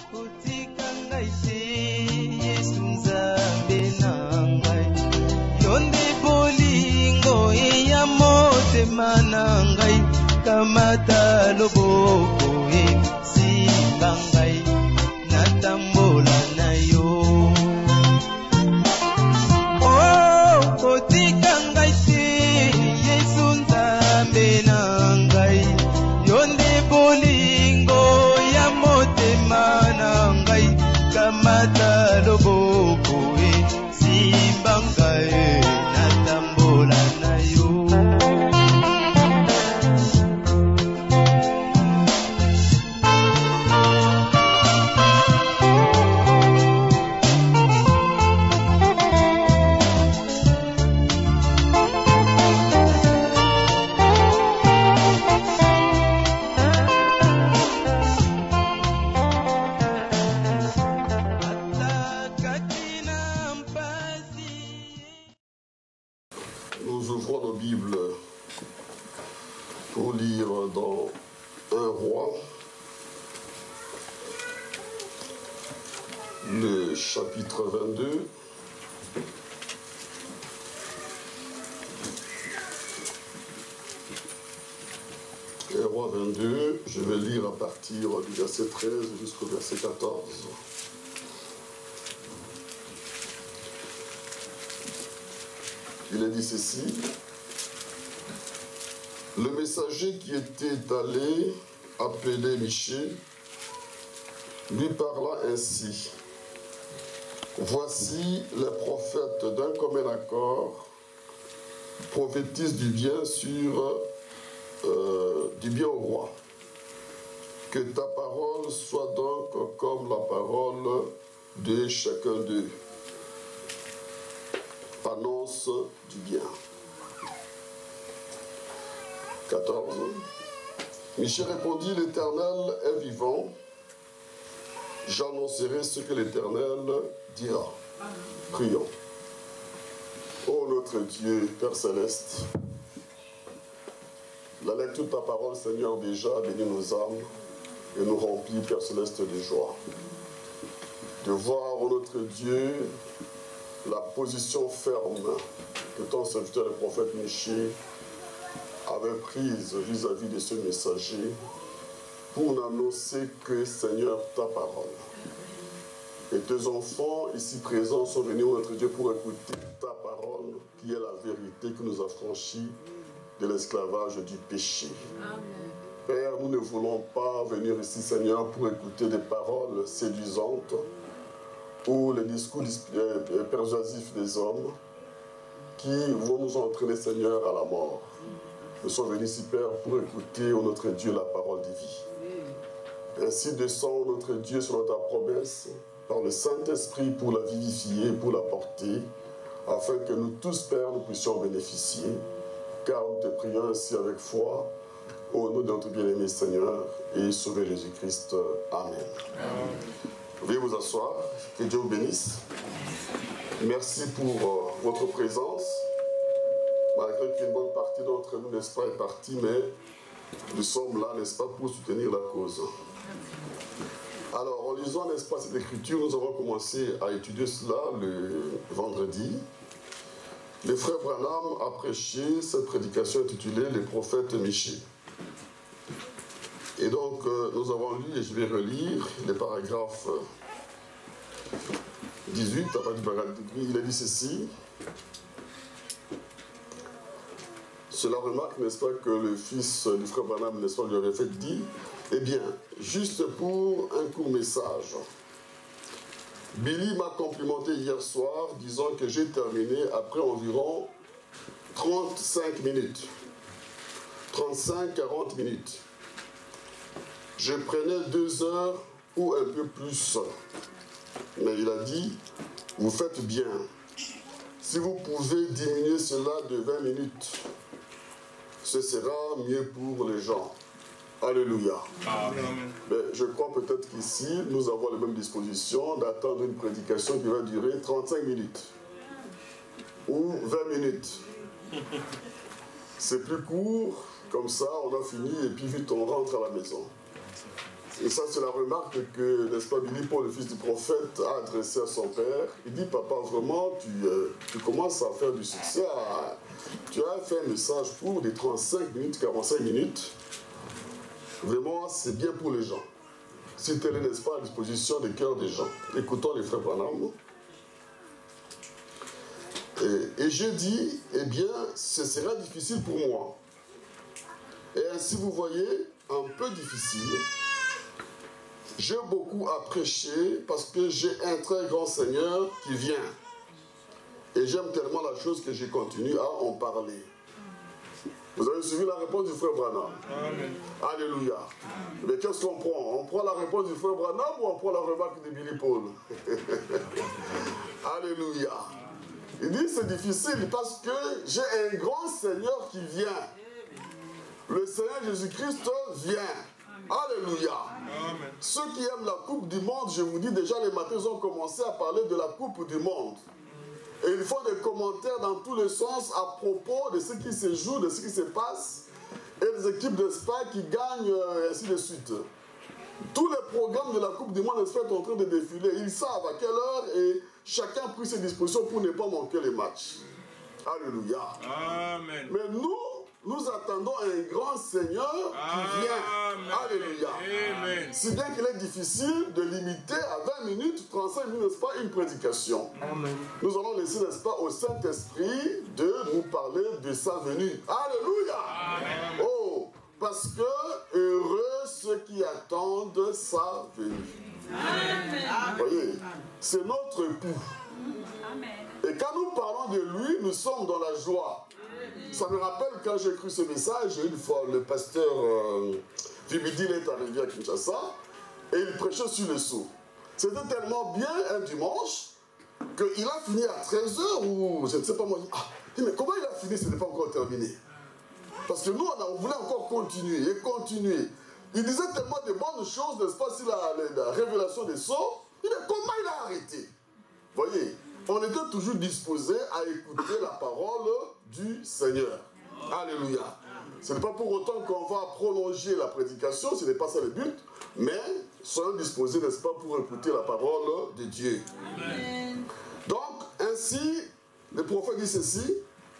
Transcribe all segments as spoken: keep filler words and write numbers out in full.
Manangai kamata loboko e simbangai natambola na yo. Oh kotika ngai te Yesu nzambe nangai yonde bolingo ya motema nangai kamata loboko e simbangai natambola na yo. Nous ouvrons nos Bibles pour lire dans un roi, le chapitre vingt-deux. Un roi vingt-deux, je vais lire à partir du verset treize jusqu'au verset quatorze. Il est dit ceci: le messager qui était allé appeler Michée lui parla ainsi: voici les prophètes d'un commun accord prophétisent du bien sur euh, du bien au roi. Que ta parole soit donc comme la parole de chacun d'eux. Annonce du bien. quatorze. Michée répondit: l'Éternel est vivant, j'annoncerai ce que l'Éternel dira. Prions. Ô notre Dieu, Père Céleste, la lecture de ta parole, Seigneur, déjà bénit nos âmes et nous remplit, Père Céleste, de joie. De voir, ô notre Dieu, la position ferme que ton serviteur, le prophète Michée, avait prise vis-à-vis de ce messager pour n'annoncer que, Seigneur, ta parole. Et tes enfants ici présents sont venus, notre Dieu, pour écouter ta parole, qui est la vérité qui nous a franchis de l'esclavage du péché. Amen. Père, nous ne voulons pas venir ici, Seigneur, pour écouter des paroles séduisantes ou les discours persuasifs des hommes qui vont nous entraîner, Seigneur, à la mort. Nous sommes venus ici, Père, pour écouter, ô notre Dieu, la parole de vie. Ainsi descend, notre Dieu, selon ta promesse, par le Saint-Esprit pour la vivifier, pour la porter, afin que nous tous, Père, nous puissions bénéficier. Car nous te prions ainsi avec foi, au nom de notre bien-aimé Seigneur et Sauveur Jésus-Christ. Amen. Amen. Veuillez vous asseoir, que Dieu vous bénisse. Merci pour euh, votre présence. Malgré qu'une bonne partie d'entre nous, n'est-ce pas, est partie, mais nous sommes là, n'est-ce pas, pour soutenir la cause. Alors, en lisant, n'est-ce pas, cette écriture, nous avons commencé à étudier cela le vendredi. Le frère Branham a prêché cette prédication intitulée « Les prophètes Michée ». Et donc, euh, nous avons lu, et je vais relire, les paragraphes dix-huit, à partir du paragraphe dix-huit, il a dit ceci. Cela remarque, n'est-ce pas, que le fils du frère Branham, n'est-ce pas, lui avait fait dit, eh bien, juste pour un court message, Billy m'a complimenté hier soir, disant que j'ai terminé après environ trente-cinq minutes, trente-cinq à quarante minutes. Je prenais deux heures ou un peu plus. Mais il a dit, vous faites bien. Si vous pouvez diminuer cela de vingt minutes, ce sera mieux pour les gens. Alléluia. Amen. Mais je crois peut-être qu'ici, nous avons les mêmes dispositions d'attendre une prédication qui va durer trente-cinq minutes ou vingt minutes. C'est plus court, comme ça on a fini et puis vite on rentre à la maison. Et ça, c'est la remarque que, n'est-ce pas, Billy Paul, le fils du prophète, a adressée à son père. Il dit, papa, vraiment, tu, euh, tu commences à faire du succès. À... Tu as fait un message pour des trente-cinq minutes, quarante-cinq minutes. Vraiment, c'est bien pour les gens. Si tel est, n'est-ce pas, à disposition des cœurs des gens. Écoutons les frères Branham. Et, et je dis, eh bien, ce sera difficile pour moi. Et ainsi, vous voyez, un peu difficile. J'ai beaucoup à prêcher parce que j'ai un très grand Seigneur qui vient. Et j'aime tellement la chose que j'ai continué à en parler. Vous avez suivi la réponse du frère Branham? Amen. Alléluia. Mais qu'est-ce qu'on prend? On prend la réponse du frère Branham ou on prend la remarque de Billy Paul? Alléluia. Il dit c'est difficile parce que j'ai un grand Seigneur qui vient. Le Seigneur Jésus-Christ vient. Alléluia. Amen. Ceux qui aiment la coupe du monde, je vous dis déjà, les matins, ils ont commencé à parler de la coupe du monde. Et ils font des commentaires dans tous les sens à propos de ce qui se joue, de ce qui se passe, et des équipes d'Espagne qui gagnent, et ainsi de suite. Tous les programmes de la Coupe du Monde sont en train de défiler. Ils savent à quelle heure et chacun a pris ses dispositions pour ne pas manquer les matchs. Alléluia. Amen. Mais nous, nous attendons un grand Seigneur qui vient. Amen. Alléluia. Amen. Si bien qu'il est difficile de limiter à vingt minutes, trente-cinq minutes, n'est-ce pas, une prédication. Amen. Nous allons laisser, n'est-ce pas, au Saint-Esprit de nous parler de sa venue. Alléluia. Amen. Oh, parce que heureux ceux qui attendent sa venue. Amen. Vous voyez, c'est notre époux. Amen. Et quand nous parlons de lui, nous sommes dans la joie. Ça me rappelle quand j'ai cru ce message, une fois le pasteur euh, Vibidil est arrivé à Kinshasa et il prêchait sur le sceau. C'était tellement bien un dimanche qu'il a fini à treize heures ou je ne sais pas moi. Ah, mais comment il a fini? Ce n'est pas encore terminé. Parce que nous, on, a, on voulait encore continuer et continuer. Il disait tellement de bonnes choses, n'est-ce pas, sur la, la, la révélation des sceaux. Il dit, comment il a arrêté? Vous voyez, on était toujours disposé à écouter la parole du Seigneur. Alléluia. Ce n'est pas pour autant qu'on va prolonger la prédication, ce n'est pas ça le but, mais soyons disposés, n'est-ce pas, pour écouter la parole de Dieu. Amen. Donc, ainsi, le prophète dit ceci.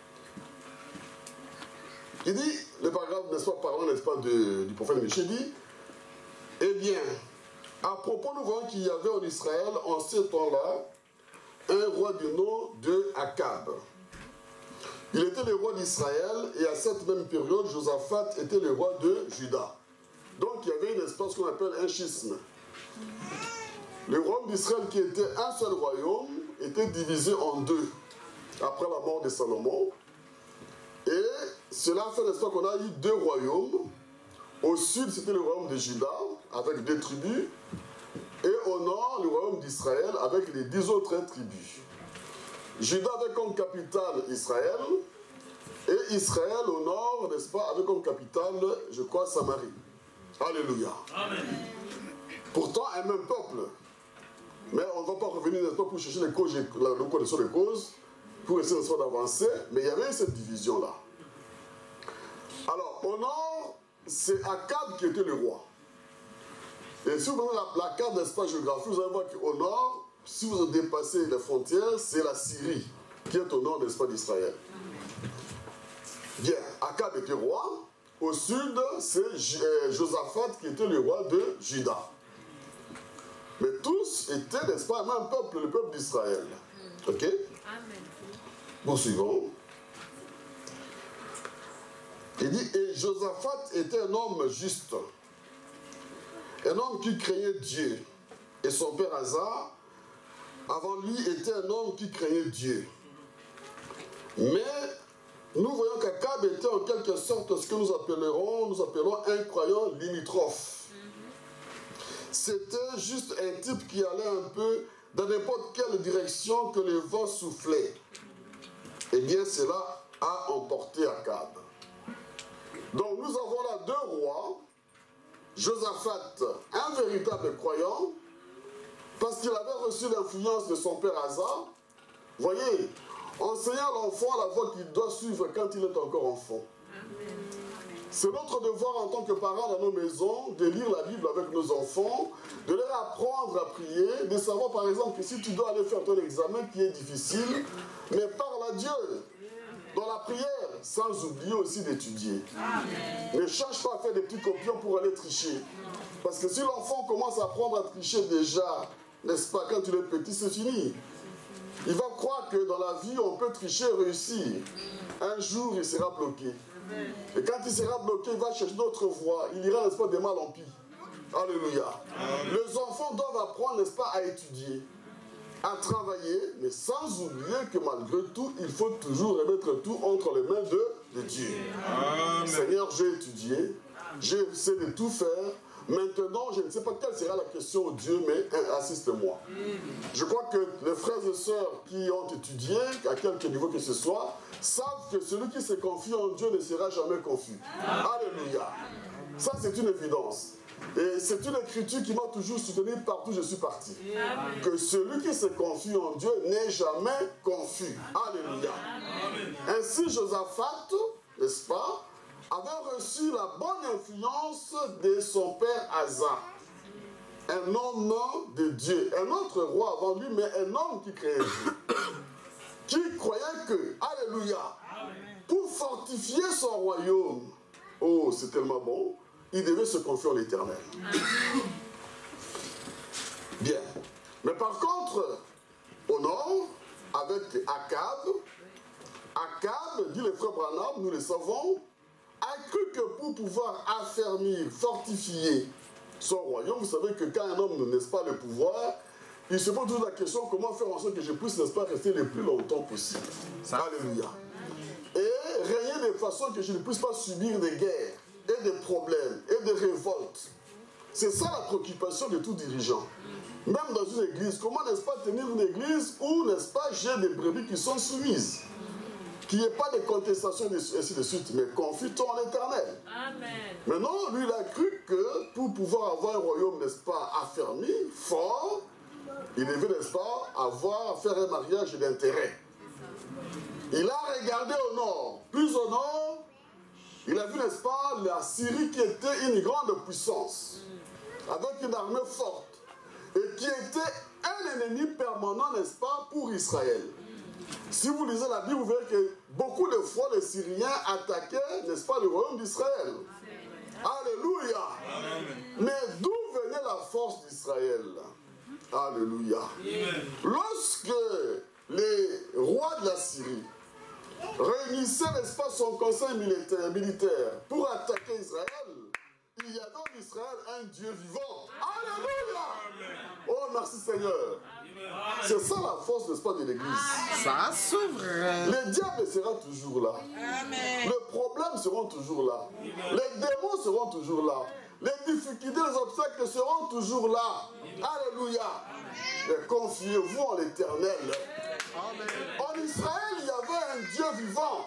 Il dit, le paragraphe, n'est-ce pas, parlant, n'est-ce pas, de, du prophète Michée dit, eh bien, à propos, nous voyons qu'il y avait en Israël, en ce temps-là, un roi du nom de Akab. Il était le roi d'Israël et à cette même période, Josaphat était le roi de Juda. Donc il y avait une espèce qu'on appelle un schisme. Le royaume d'Israël, qui était un seul royaume, était divisé en deux après la mort de Salomon. Et cela fait, n'est-ce pas, qu'on a eu deux royaumes. Au sud, c'était le royaume de Juda, avec deux tribus. Et au nord, le royaume d'Israël, avec les dix autres tribus. Juda avait comme capitale Israël, et Israël au nord, n'est-ce pas, avait comme capitale, je crois, Samarie. Alléluia. Amen. Pourtant, un même peuple. Mais on ne va pas revenir, n'est-ce pas, pour chercher les causes, la reconnaissance des causes, pour essayer, n'est-ce pas, d'avancer, mais il y avait cette division-là. Alors, au nord, c'est Akab qui était le roi. Et si vous prenez la, la carte d'espace géographique, vous allez voir qu'au nord, si vous dépassez les frontières, c'est la Syrie qui est au nord, n'est-ce pas, d'Israël. Bien, Akab était roi. Au sud, c'est Josaphat qui était le roi de Juda. Mais tous étaient, n'est-ce pas, un même peuple, le peuple d'Israël. Ok? Amen. Poursuivons. Il dit, et Josaphat était un homme juste. Un homme qui craignait Dieu. Et son père Asa, avant lui, était un homme qui craignait Dieu. Mais nous voyons qu'Akab était en quelque sorte ce que nous appellerons, nous appelons un croyant limitrophe. C'était juste un type qui allait un peu dans n'importe quelle direction que le vent soufflait. Eh bien, cela a emporté Akab. Donc nous avons là deux rois. Josaphat, un véritable croyant, parce qu'il avait reçu l'influence de son père Asa. Voyez, enseignant l'enfant la voie qu'il doit suivre quand il est encore enfant. Amen. C'est notre devoir en tant que parents dans nos maisons de lire la Bible avec nos enfants, de leur apprendre à prier, de savoir par exemple que si tu dois aller faire ton examen qui est difficile, mais parle à Dieu dans la prière, sans oublier aussi d'étudier. Ne cherche pas à faire des petits copions pour aller tricher. Parce que si l'enfant commence à apprendre à tricher déjà, n'est-ce pas, quand il est petit, c'est fini. Il va croire que dans la vie, on peut tricher et réussir. Un jour, il sera bloqué. Et quand il sera bloqué, il va chercher d'autres voies. Il ira, n'est-ce pas, des mal en pis. Alléluia. Les enfants doivent apprendre, n'est-ce pas, à étudier, à travailler, mais sans oublier que malgré tout, il faut toujours remettre tout entre les mains de, de Dieu. Amen. Seigneur, j'ai étudié, j'ai essayé de tout faire. Maintenant, je ne sais pas quelle sera la question au Dieu, mais assiste-moi. Je crois que les frères et sœurs qui ont étudié, à quelque niveau que ce soit, savent que celui qui se confie en Dieu ne sera jamais confus. Alléluia. Ça, c'est une évidence. Et c'est une écriture qui m'a toujours soutenu partout où je suis parti. Amen. Que celui qui se confie en Dieu n'est jamais confus. Alléluia. Amen. Ainsi, Josaphat, n'est-ce pas, avait reçu la bonne influence de son père Asa, un homme de Dieu, un autre roi avant lui, mais un homme qui créait Dieu, qui croyait que, alléluia, pour fortifier son royaume, oh, c'est tellement bon, il devait se confier en l'Éternel. Bien. Mais par contre, au nord, avec Akab, Akab, dit le frère Branham, nous le savons, a cru que pour pouvoir affermir, fortifier son royaume, vous savez que quand un homme n'est pas le pouvoir, il se pose toujours la question comment faire en sorte que je puisse, n'est-ce pas, rester le plus longtemps possible. Ça. Alléluia. Et régner de façon que je ne puisse pas subir des guerres, et des problèmes, et des révoltes. C'est ça la préoccupation de tout dirigeant. Même dans une église, comment n'est-ce pas tenir une église où, n'est-ce pas, j'ai des brebis qui sont soumises, qu'il n'y ait pas de contestation, et ainsi de suite, mais confie-toi en l'Éternel. Amen. Maintenant, lui, il a cru que pour pouvoir avoir un royaume, n'est-ce pas, affermi, fort, il devait, n'est-ce pas, avoir, faire un mariage d'intérêt. Il a regardé au nord, plus au nord, il a vu, n'est-ce pas, la Syrie qui était une grande puissance, avec une armée forte, et qui était un ennemi permanent, n'est-ce pas, pour Israël. Si vous lisez la Bible, vous verrez que beaucoup de fois, les Syriens attaquaient, n'est-ce pas, le royaume d'Israël. Alléluia. Amen. Mais d'où venait la force d'Israël? Alléluia. Amen. Lorsque les rois de la Syrie réunissaient, n'est-ce pas, son conseil militaire, militaire pour attaquer Israël, il y avait en Israël un Dieu vivant. Alléluia. Oh, merci Seigneur. C'est ça la force, n'est-ce pas, de l'Église. Ça s'ouvre. Le diable sera toujours là. Amen. Les problèmes seront toujours là. Les démons seront toujours là. Les difficultés, les obstacles seront toujours là. Alléluia. Mais confiez-vous en l'Éternel. En Israël, il y avait un Dieu vivant,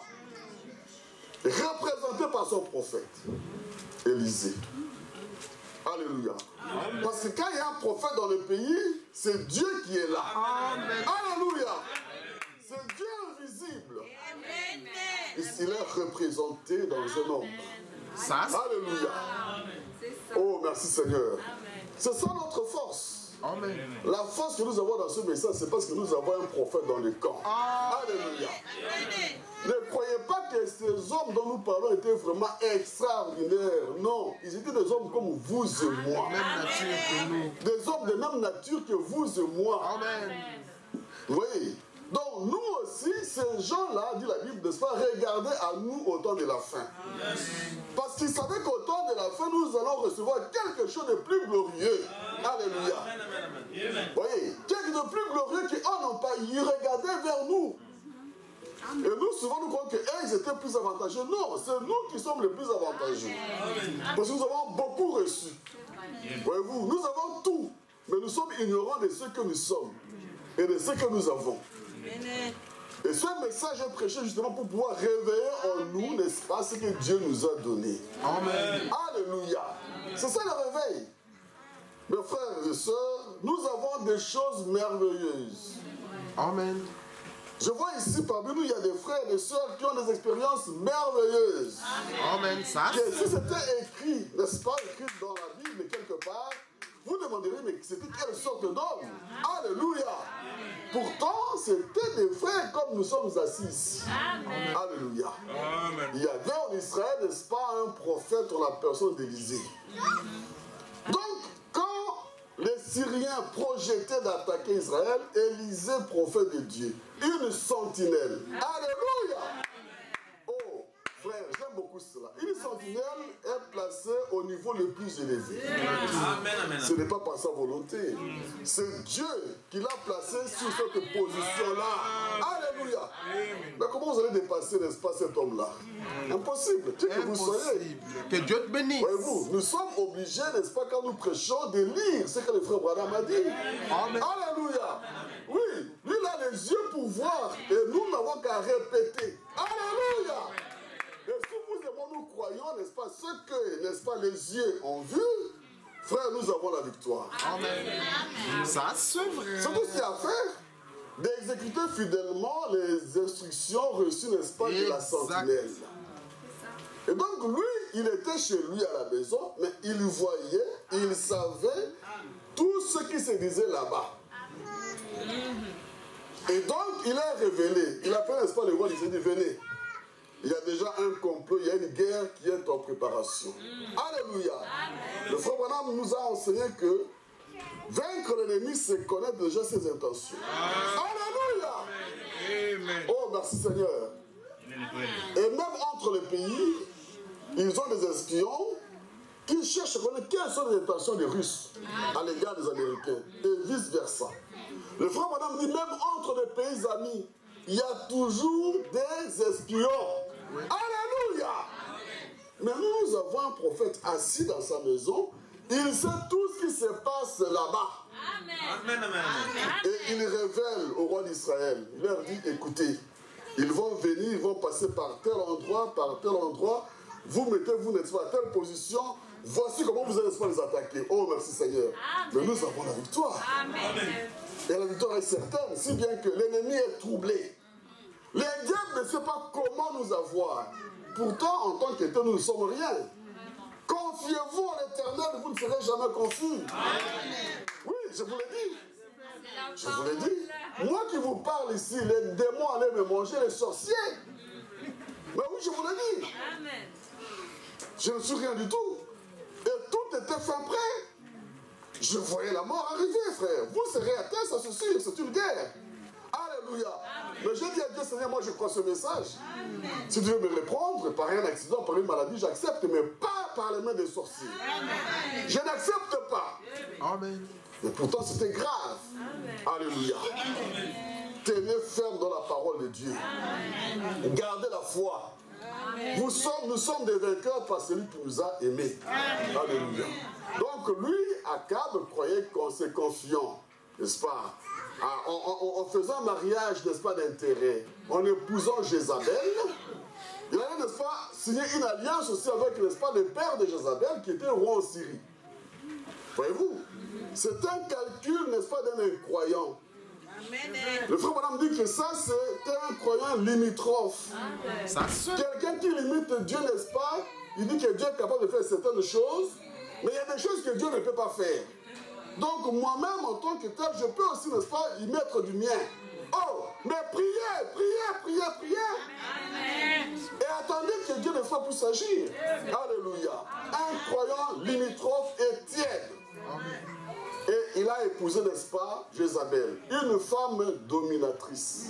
représenté par son prophète, Élisée. Alléluia. Amen. Parce que quand il y a un prophète dans le pays, c'est Dieu qui est là. Amen. Alléluia. C'est Dieu invisible. Amen. Il est représenté dans un homme. Ça, alléluia. Amen. Oh, merci Seigneur. C'est ça notre force. Amen. La force que nous avons dans ce message, c'est parce que nous avons un prophète dans le camp. Alléluia. Amen. Ne croyez pas que ces hommes dont nous parlons étaient vraiment extraordinaires. Non, ils étaient des hommes comme vous et moi. Même nature que nous. Des hommes de même nature que vous et moi. Amen. Oui. Donc nous aussi, ces gens-là, dit la Bible, n'est-ce pas, regardez à nous au temps de la fin. Yes. Parce qu'ils savaient qu'au temps de la fin, nous allons recevoir quelque chose de plus glorieux. Alléluia. Vous voyez, quelque chose de plus glorieux qu'ils n'ont pas. Ils regardaient vers nous. Et nous, souvent, nous croyons qu'ils étaient plus avantageux. Non, c'est nous qui sommes les plus avantageux. Parce que nous avons beaucoup reçu. Voyez-vous, nous avons tout. Mais nous sommes ignorants de ce que nous sommes et de ce que nous avons. Et ce message est prêché justement pour pouvoir réveiller en nous, n'est-ce pas, ce que Dieu nous a donné. Amen. Alléluia. C'est ça le réveil. Mes frères et sœurs, nous avons des choses merveilleuses. Amen. Je vois ici parmi nous, il y a des frères et des sœurs qui ont des expériences merveilleuses. Amen. Ça, Et si c'était écrit, n'est-ce pas, écrit dans la Bible quelque part, vous demanderez, mais c'était quelle sorte d'homme? Alléluia. Pourtant, c'était des frères comme nous sommes assis ici. Amen. Alléluia. Amen. Il y avait en Israël, n'est-ce pas, un prophète en la personne d'Élisée. Donc, quand les Syriens projetaient d'attaquer Israël, Élisée, prophète de Dieu, une sentinelle. Alléluia. Oh, frère, j'aime beaucoup cela. Une sentinelle est placée au niveau le plus élevé. Amen, amen. Ce n'est pas par sa volonté. C'est Dieu qui l'a placé sur cette position-là. Alléluia. Mais comment vous allez dépasser, n'est-ce pas, cet homme-là? Impossible. Dieu que vous soyez. Que Dieu te bénisse. Voyez-vous, nous sommes obligés, n'est-ce pas, quand nous prêchons, de lire ce que le frère Branham a dit. Amen. Alléluia. Oui, lui, il a les yeux pour voir et nous n'avons qu'à répéter. Alléluia. Et si vous et moi, nous croyons, n'est-ce pas, ce que, n'est-ce pas, les yeux ont vu, frère, nous avons la victoire. Amen. Ça, c'est vrai. C'est tout ce qu'il y a à faire. D'exécuter fidèlement les instructions reçues, n'est-ce pas, de la sentinelle. Et donc, lui, il était chez lui à la maison, mais il voyait, il savait tout ce qui se disait là-bas. Et donc, il a révélé, il appelle, n'est-ce pas, le roi, il s'est dit, venez. Il y a déjà un complot, il y a une guerre qui est en préparation. Alléluia. Le frère Branham nous a enseigné que vaincre l'ennemi, c'est connaître déjà ses intentions. Alléluia. Amen. Oh, merci Seigneur. Et même entre les pays, ils ont des espions qui cherchent à connaître quelles sont les intentions des Russes à l'égard des Américains et vice-versa. Le frère Branham dit même entre les pays amis, il y a toujours des espions. Oui. Alléluia. Mais nous, nous avons un prophète assis dans sa maison. Il sait tout ce qui se passe là-bas. Amen. Amen. Et il révèle au roi d'Israël. Il leur dit, écoutez, ils vont venir, ils vont passer par tel endroit, par tel endroit. Vous mettez-vous, n'est-ce pas, à telle position. Voici comment vous allez les attaquer. Oh, merci Seigneur. Amen. Mais nous avons la victoire. Amen. Et la victoire est certaine, si bien que l'ennemi est troublé. Les diables ne savent pas comment nous avoir. Pourtant, en tant qu'État, nous ne sommes rien. Confiez-vous en l'Éternel, vous ne serez jamais confus. Amen. Oui, je vous l'ai dit. Je vous l'ai dit. Moi qui vous parle ici, les démons allaient me manger, les sorciers. Mais oui, je vous l'ai dit. Amen. Je ne suis rien du tout. Et tout était fin prêt. Je voyais la mort arriver, frère. Vous serez à terre, ça se sûr, c'est une guerre. Alléluia. Amen. Mais j'ai dit à Dieu, Seigneur, moi je crois ce message. Amen. Si Dieu me reprendre par un accident, par une maladie, j'accepte, mais pas par les mains des sorciers. Amen. Je n'accepte pas. Amen. Mais pourtant c'était grave. Amen. Alléluia. Amen. Tenez ferme dans la parole de Dieu. Amen. Gardez la foi. Amen. Nous sommes, nous sommes des vainqueurs par celui qui nous a aimés. Amen. Alléluia. Donc lui, Akab, croyait qu'on s'est confiant, n'est-ce pas, en, en, en faisant un mariage, n'est-ce pas, d'intérêt, en épousant Jézabel. Il allait, n'est-ce pas, signer une alliance aussi avec, n'est-ce pas, le père de Jézabel qui était roi en Syrie. Voyez-vous, c'est un calcul, n'est-ce pas, d'un incroyant. Amen. Le frère Branham dit que ça, c'est un croyant limitrophe. Quelqu'un qui limite Dieu, n'est-ce pas, il dit que Dieu est capable de faire certaines choses, mais il y a des choses que Dieu ne peut pas faire. Donc moi-même, en tant que tel, je peux aussi, n'est-ce pas, y mettre du mien. Oh, mais priez, priez, priez, priez. Amen. Et attendez que Dieu ne soit puisse agir. Alléluia. Un croyant limitrophe et tiède. Amen. Et il a épousé, n'est-ce pas, Jézabel, une femme dominatrice.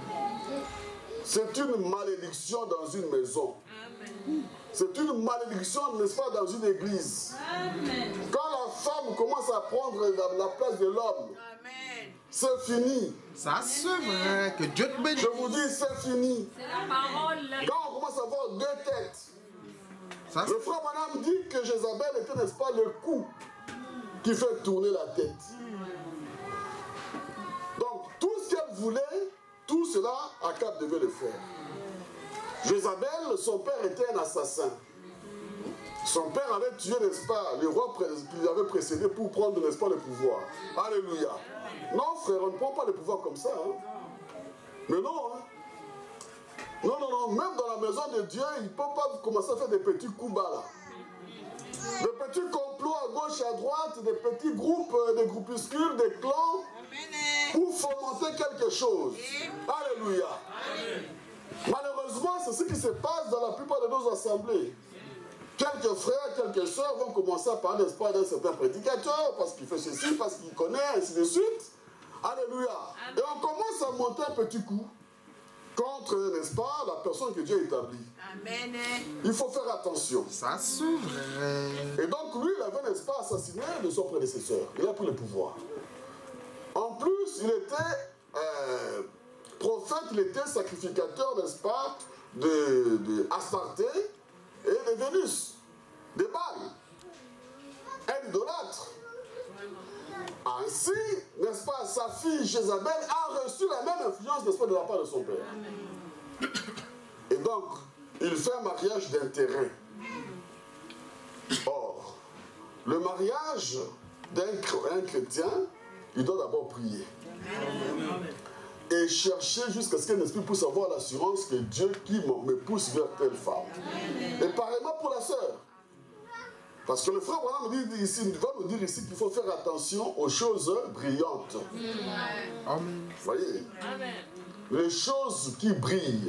C'est une malédiction dans une maison. C'est une malédiction, n'est-ce pas, dans une église. Amen. Quand la femme commence à prendre la, la place de l'homme, c'est fini. Ça, c'est vrai, que Dieu te bénisse. Je vous dis, c'est fini. C'est la parole. Quand on commence à avoir deux têtes, ça, le frère Branham dit que Jézabel était, n'est-ce pas, le coup qui fait tourner la tête. Donc, tout ce qu'elle voulait, tout cela, Akab devait le faire. Jézabel, son père était un assassin. Son père avait tué, n'est-ce pas, le roi qui l'avait précédé pour prendre, n'est-ce pas, le pouvoir. Alléluia. Non, frère, on ne prend pas le pouvoir comme ça. Hein. Mais non, hein. Non, non, non, même dans la maison de Dieu, il ne peut pas commencer à faire des petits coups bas là. Des petits complots à gauche et à droite, des petits groupes, des groupuscules, des clans, pour fomenter quelque chose. Alléluia. Malheureusement, c'est ce qui se passe dans la plupart de nos assemblées. Quelques frères, quelques sœurs vont commencer à parler, n'est-ce pas, d'un certain prédicateur, parce qu'il fait ceci, parce qu'il connaît, ainsi de suite. Alléluia. Et on commence à monter un petit coup contre, n'est-ce pas, la personne que Dieu a établie. Amen. Il faut faire attention. Ça c'est vrai. Et donc lui, il avait, n'est-ce pas, assassiné de son prédécesseur. Il a pris le pouvoir. En plus, il était euh, prophète, il était sacrificateur, n'est-ce pas, de, de Astarté et de Vénus, de Baal. Un idolâtre. Ainsi, n'est-ce pas, sa fille Jézabel a reçu la même influence, n'est-ce pas, de la part de son père. Et donc, il fait un mariage d'intérêt. Or, le mariage d'un chrétien, il doit d'abord prier. Et chercher jusqu'à ce qu'un esprit puisse avoir l'assurance que Dieu qui me pousse vers telle femme. Et pareillement pour la sœur. Parce que le frère Branham nous dit ici, va nous dire ici qu'il faut faire attention aux choses brillantes. Amen. Vous voyez? Les choses qui brillent.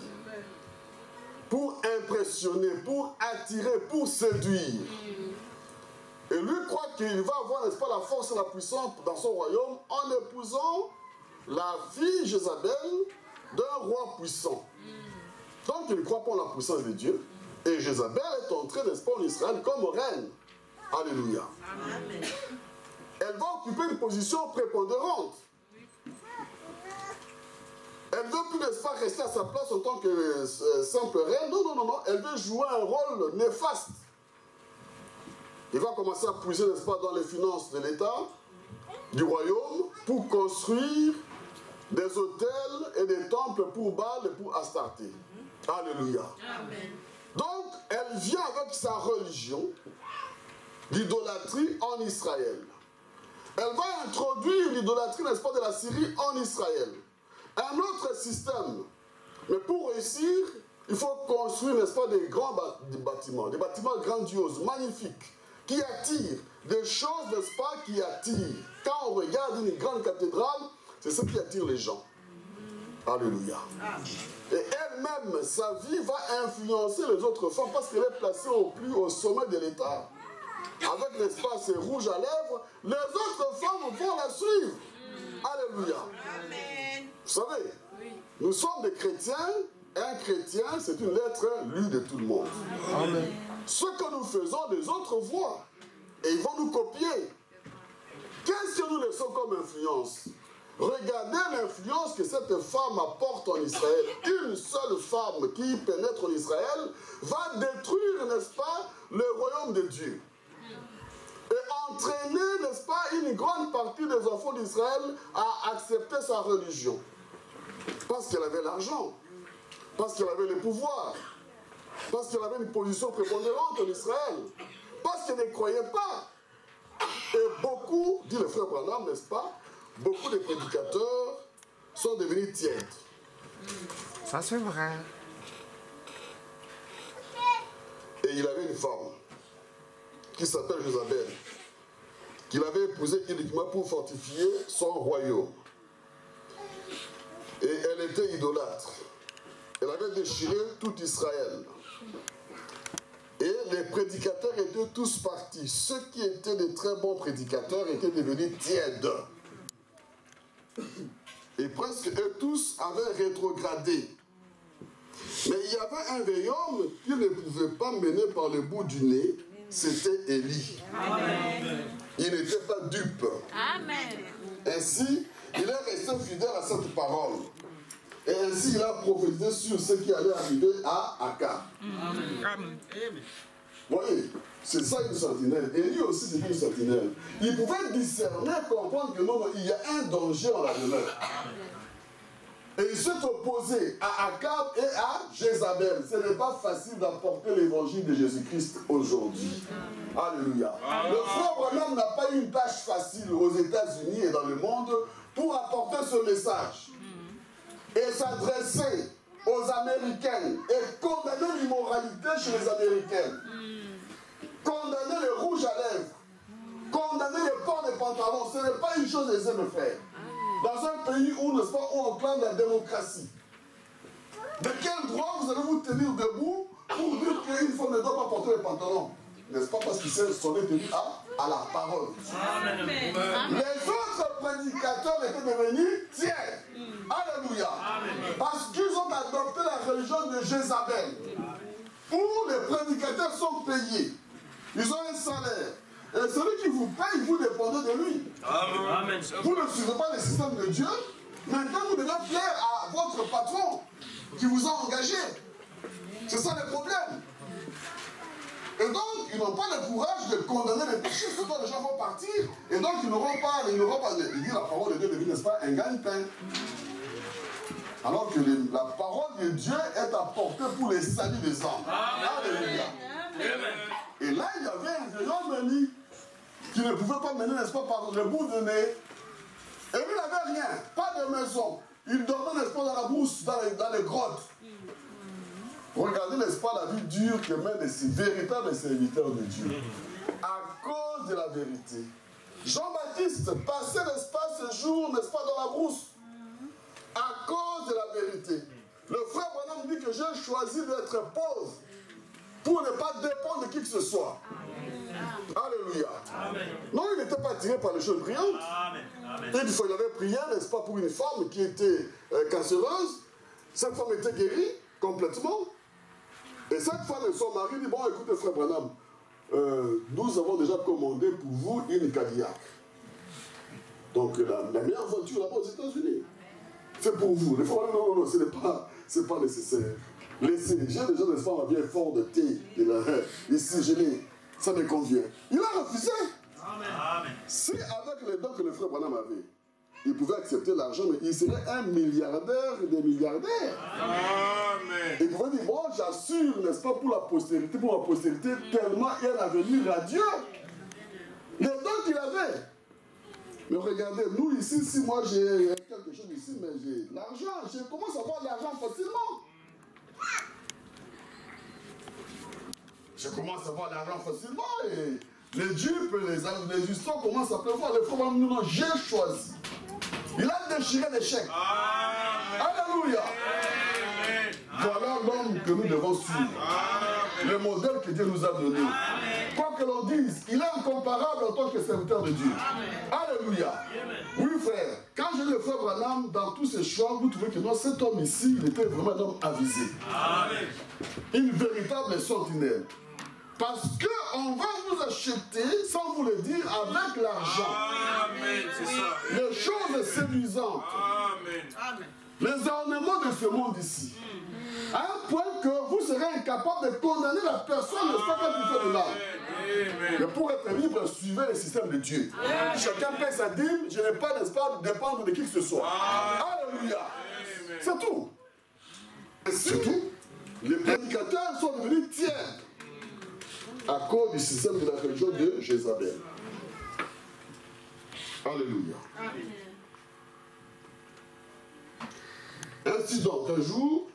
Pour impressionner, pour attirer, pour séduire. Et lui croit qu'il va avoir, n'est-ce pas, la force et la puissance dans son royaume en épousant la fille Jézabel d'un roi puissant. Donc il ne croit pas en la puissance de Dieu. Et Jézabel est entrée, n'est-ce pas, en Israël comme reine. Alléluia. Amen. Elle va occuper une position prépondérante. Elle ne veut plus, n'est-ce pas, rester à sa place en tant que euh, simple reine. Non, non, non, non. Elle veut jouer un rôle néfaste. Il va commencer à puiser, n'est-ce pas, dans les finances de l'État, du royaume, pour construire des hôtels et des temples pour Baal et pour Astarté. Alléluia. Amen. Donc, elle vient avec sa religion d'idolâtrie en Israël. Elle va introduire l'idolâtrie, n'est-ce pas, de la Syrie en Israël. Un autre système. Mais pour réussir, il faut construire, n'est-ce pas, des grands bâtiments, des bâtiments grandioses, magnifiques, qui attirent, des choses, n'est-ce pas, qui attirent. Quand on regarde une grande cathédrale, c'est ce qui attire les gens. Alléluia. Et elle-même, sa vie va influencer les autres femmes parce qu'elle est placée au plus au sommet de l'État. Avec, n'est-ce pas, ses rouges à lèvres, les autres femmes vont la suivre. Alléluia. Amen. Vous savez, nous sommes des chrétiens. Un chrétien, c'est une lettre lue de tout le monde. Amen. Ce que nous faisons, les autres voient. Et ils vont nous copier. Qu'est-ce que nous laissons comme influence? Regardez l'influence que cette femme apporte en Israël. Une seule femme qui pénètre en Israël va détruire, n'est-ce pas, le royaume de Dieu. Et entraîner, n'est-ce pas, une grande partie des enfants d'Israël à accepter sa religion. Parce qu'elle avait l'argent. Parce qu'elle avait le pouvoir. Parce qu'elle avait une position prépondérante en Israël. Parce qu'elle ne croyait pas. Et beaucoup, dit le frère Branham, n'est-ce pas, beaucoup de prédicateurs sont devenus tièdes. Ça c'est vrai. Et il avait une femme qui s'appelle Jézabel, qu'il avait épousée uniquement pour fortifier son royaume. Et elle était idolâtre. Elle avait déchiré tout Israël. Et les prédicateurs étaient tous partis. Ceux qui étaient de très bons prédicateurs étaient devenus tièdes. Et presque eux tous avaient rétrogradé. Mais il y avait un vieil homme qui ne pouvait pas mener par le bout du nez. C'était Élie. Amen. Il n'était pas dupe. Amen. Ainsi, il est resté fidèle à cette parole. Et ainsi, il a prophétisé sur ce qui allait arriver à Akab. Amen. Vous voyez, c'est ça une sentinelle. Élie aussi, c'est une sentinelle. Il pouvait discerner, comprendre que non, non, il y a un danger dans la demeure. Et il s'est opposé à Akab et à Jézabel. Ce n'est pas facile d'apporter l'évangile de Jésus-Christ aujourd'hui. Alléluia. Le frère Branham n'a pas eu une tâche facile aux États-Unis et dans le monde pour apporter ce message. et s'adresser aux Américaines et condamner l'immoralité chez les Américaines, condamner les rouges à lèvres, condamner les ports des pantalons, ce n'est pas une chose aisée, mes frères. Dans un pays où, n'est-ce pas, où on clame la démocratie, de quel droit vous allez vous tenir debout pour dire qu'une femme ne doit pas porter les pantalons? N'est-ce pas parce qu'ils sont tenus à, à la parole? Amen. Les autres prédicateurs étaient devenus tiers. Alléluia. Parce qu'ils ont adopté la religion de Jézabel, où les prédicateurs sont payés. Ils ont un salaire. Et celui qui vous paye, vous dépendez de lui. Amen. Vous ne suivez pas le système de Dieu. Maintenant, vous devez plaire à votre patron qui vous a engagé. C'est ça le problème. Et donc, ils n'ont pas le courage de condamner les péchés. Surtout, les gens vont partir. Et donc, ils n'auront pas, ils n'auront pas, il dit la parole de Dieu devient, n'est-ce pas, un gagne-pain. Alors que les, la parole de Dieu est apportée pour les saluts des hommes. Alléluia. Et là, il y avait un vieillard menu qui ne pouvait pas mener, n'est-ce pas, par le bout de nez. Et lui, il n'avait rien, pas de maison. Il dormait, n'est-ce pas, dans la brousse, dans les, dans les grottes. Regardez, n'est-ce pas, la vie dure que mènent les véritables serviteurs de Dieu. À cause de la vérité. Jean-Baptiste passait, n'est-ce pas, ce jour, n'est-ce pas, dans la brousse. À cause de la vérité. Le frère Branham dit que j'ai choisi d'être pauvre pour ne pas dépendre de qui que ce soit. Alléluia. Amen. Non, il n'était pas attiré par les choses brillantes. Amen. Amen. Et une fois, il avait prié, n'est-ce pas, pour une femme qui était euh, cancéreuse. Cette femme était guérie complètement. Et cette femme et son mari dit, bon, écoutez, frère Branham, euh, nous avons déjà commandé pour vous une Cadillac. Donc, la, la meilleure voiture là-bas aux États-Unis. C'est pour vous. Les frères, non, non, non, ce n'est pas, c'est pas nécessaire. Laissez, j'ai déjà, n'est-ce pas, ma vieille fort de thé. Ici, je l'ai. Ça me convient. Il a refusé. Amen. Si avec les dons que le frère Branham avait, il pouvait accepter l'argent, mais il serait un milliardaire des milliardaires. Amen. Il pouvait dire, bon, j'assure, n'est-ce pas, pour la postérité, pour ma postérité, tellement il y a un avenir radieux. Les dons qu'il avait. Mais regardez, nous ici, si moi j'ai quelque chose ici, mais j'ai l'argent, je commence à avoir de l'argent facilement. Je commence à avoir de l'argent facilement et les dupes, les, les histoires commencent à pleuvoir. Les frères, non, non, j'ai choisi. Il a déchiré les chèques. Alléluia. Amen. Voilà l'homme que nous devons suivre. Amen. Le modèle que Dieu nous a donné. Amen. Quoi que l'on dise, il est incomparable en tant que serviteur de Dieu. Amen. Alléluia. Amen. Oui, frère. Quand j'ai le frère Branham, dans tous ses choix, vous trouvez que non, cet homme ici, il était vraiment un homme avisé. Amen. Une véritable sentinelle. Parce qu'on va vous acheter, sans vous le dire, avec l'argent. Amen, c'est ça. Les choses séduisantes. Amen. Les ornements de ce monde ici. À un point que vous serez incapable de condamner la personne, n'est-ce pas, quand il fait de l'âme. Mais pour être libre, suivez le système de Dieu. Amen. Chacun paie sa dîme, je n'ai pas, n'est-ce pas, dépendre de qui que ce soit. Amen. Alléluia. C'est tout. C'est tout. Les prédicateurs sont devenus tiers à cause du système de la religion de Jézabel. Alléluia. Amen. Ainsi donc, un jour,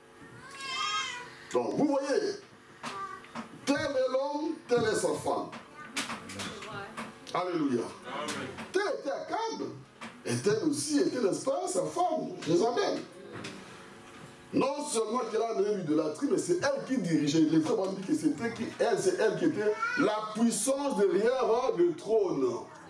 donc vous voyez, tel est l'homme, telle est sa femme. Alléluia. Amen. Tel était Akab, et telle aussi était, n'est-ce pas, sa femme, Jézabel. Non seulement qu'elle a une idolâtrie, mais c'est elle qui dirigeait. Les frères m'ont dit que c'était elle, c'est elle qui était la puissance derrière le trône.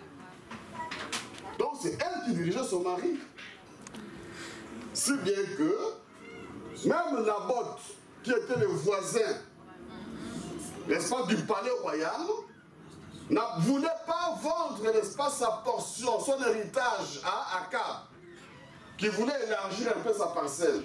Donc c'est elle qui dirigeait son mari. Si bien que même Naboth, qui était le voisin, n'est-ce pas, du palais royal, ne voulait pas vendre, n'est-ce pas, sa portion, son héritage à Akab, qui voulait élargir un peu sa parcelle.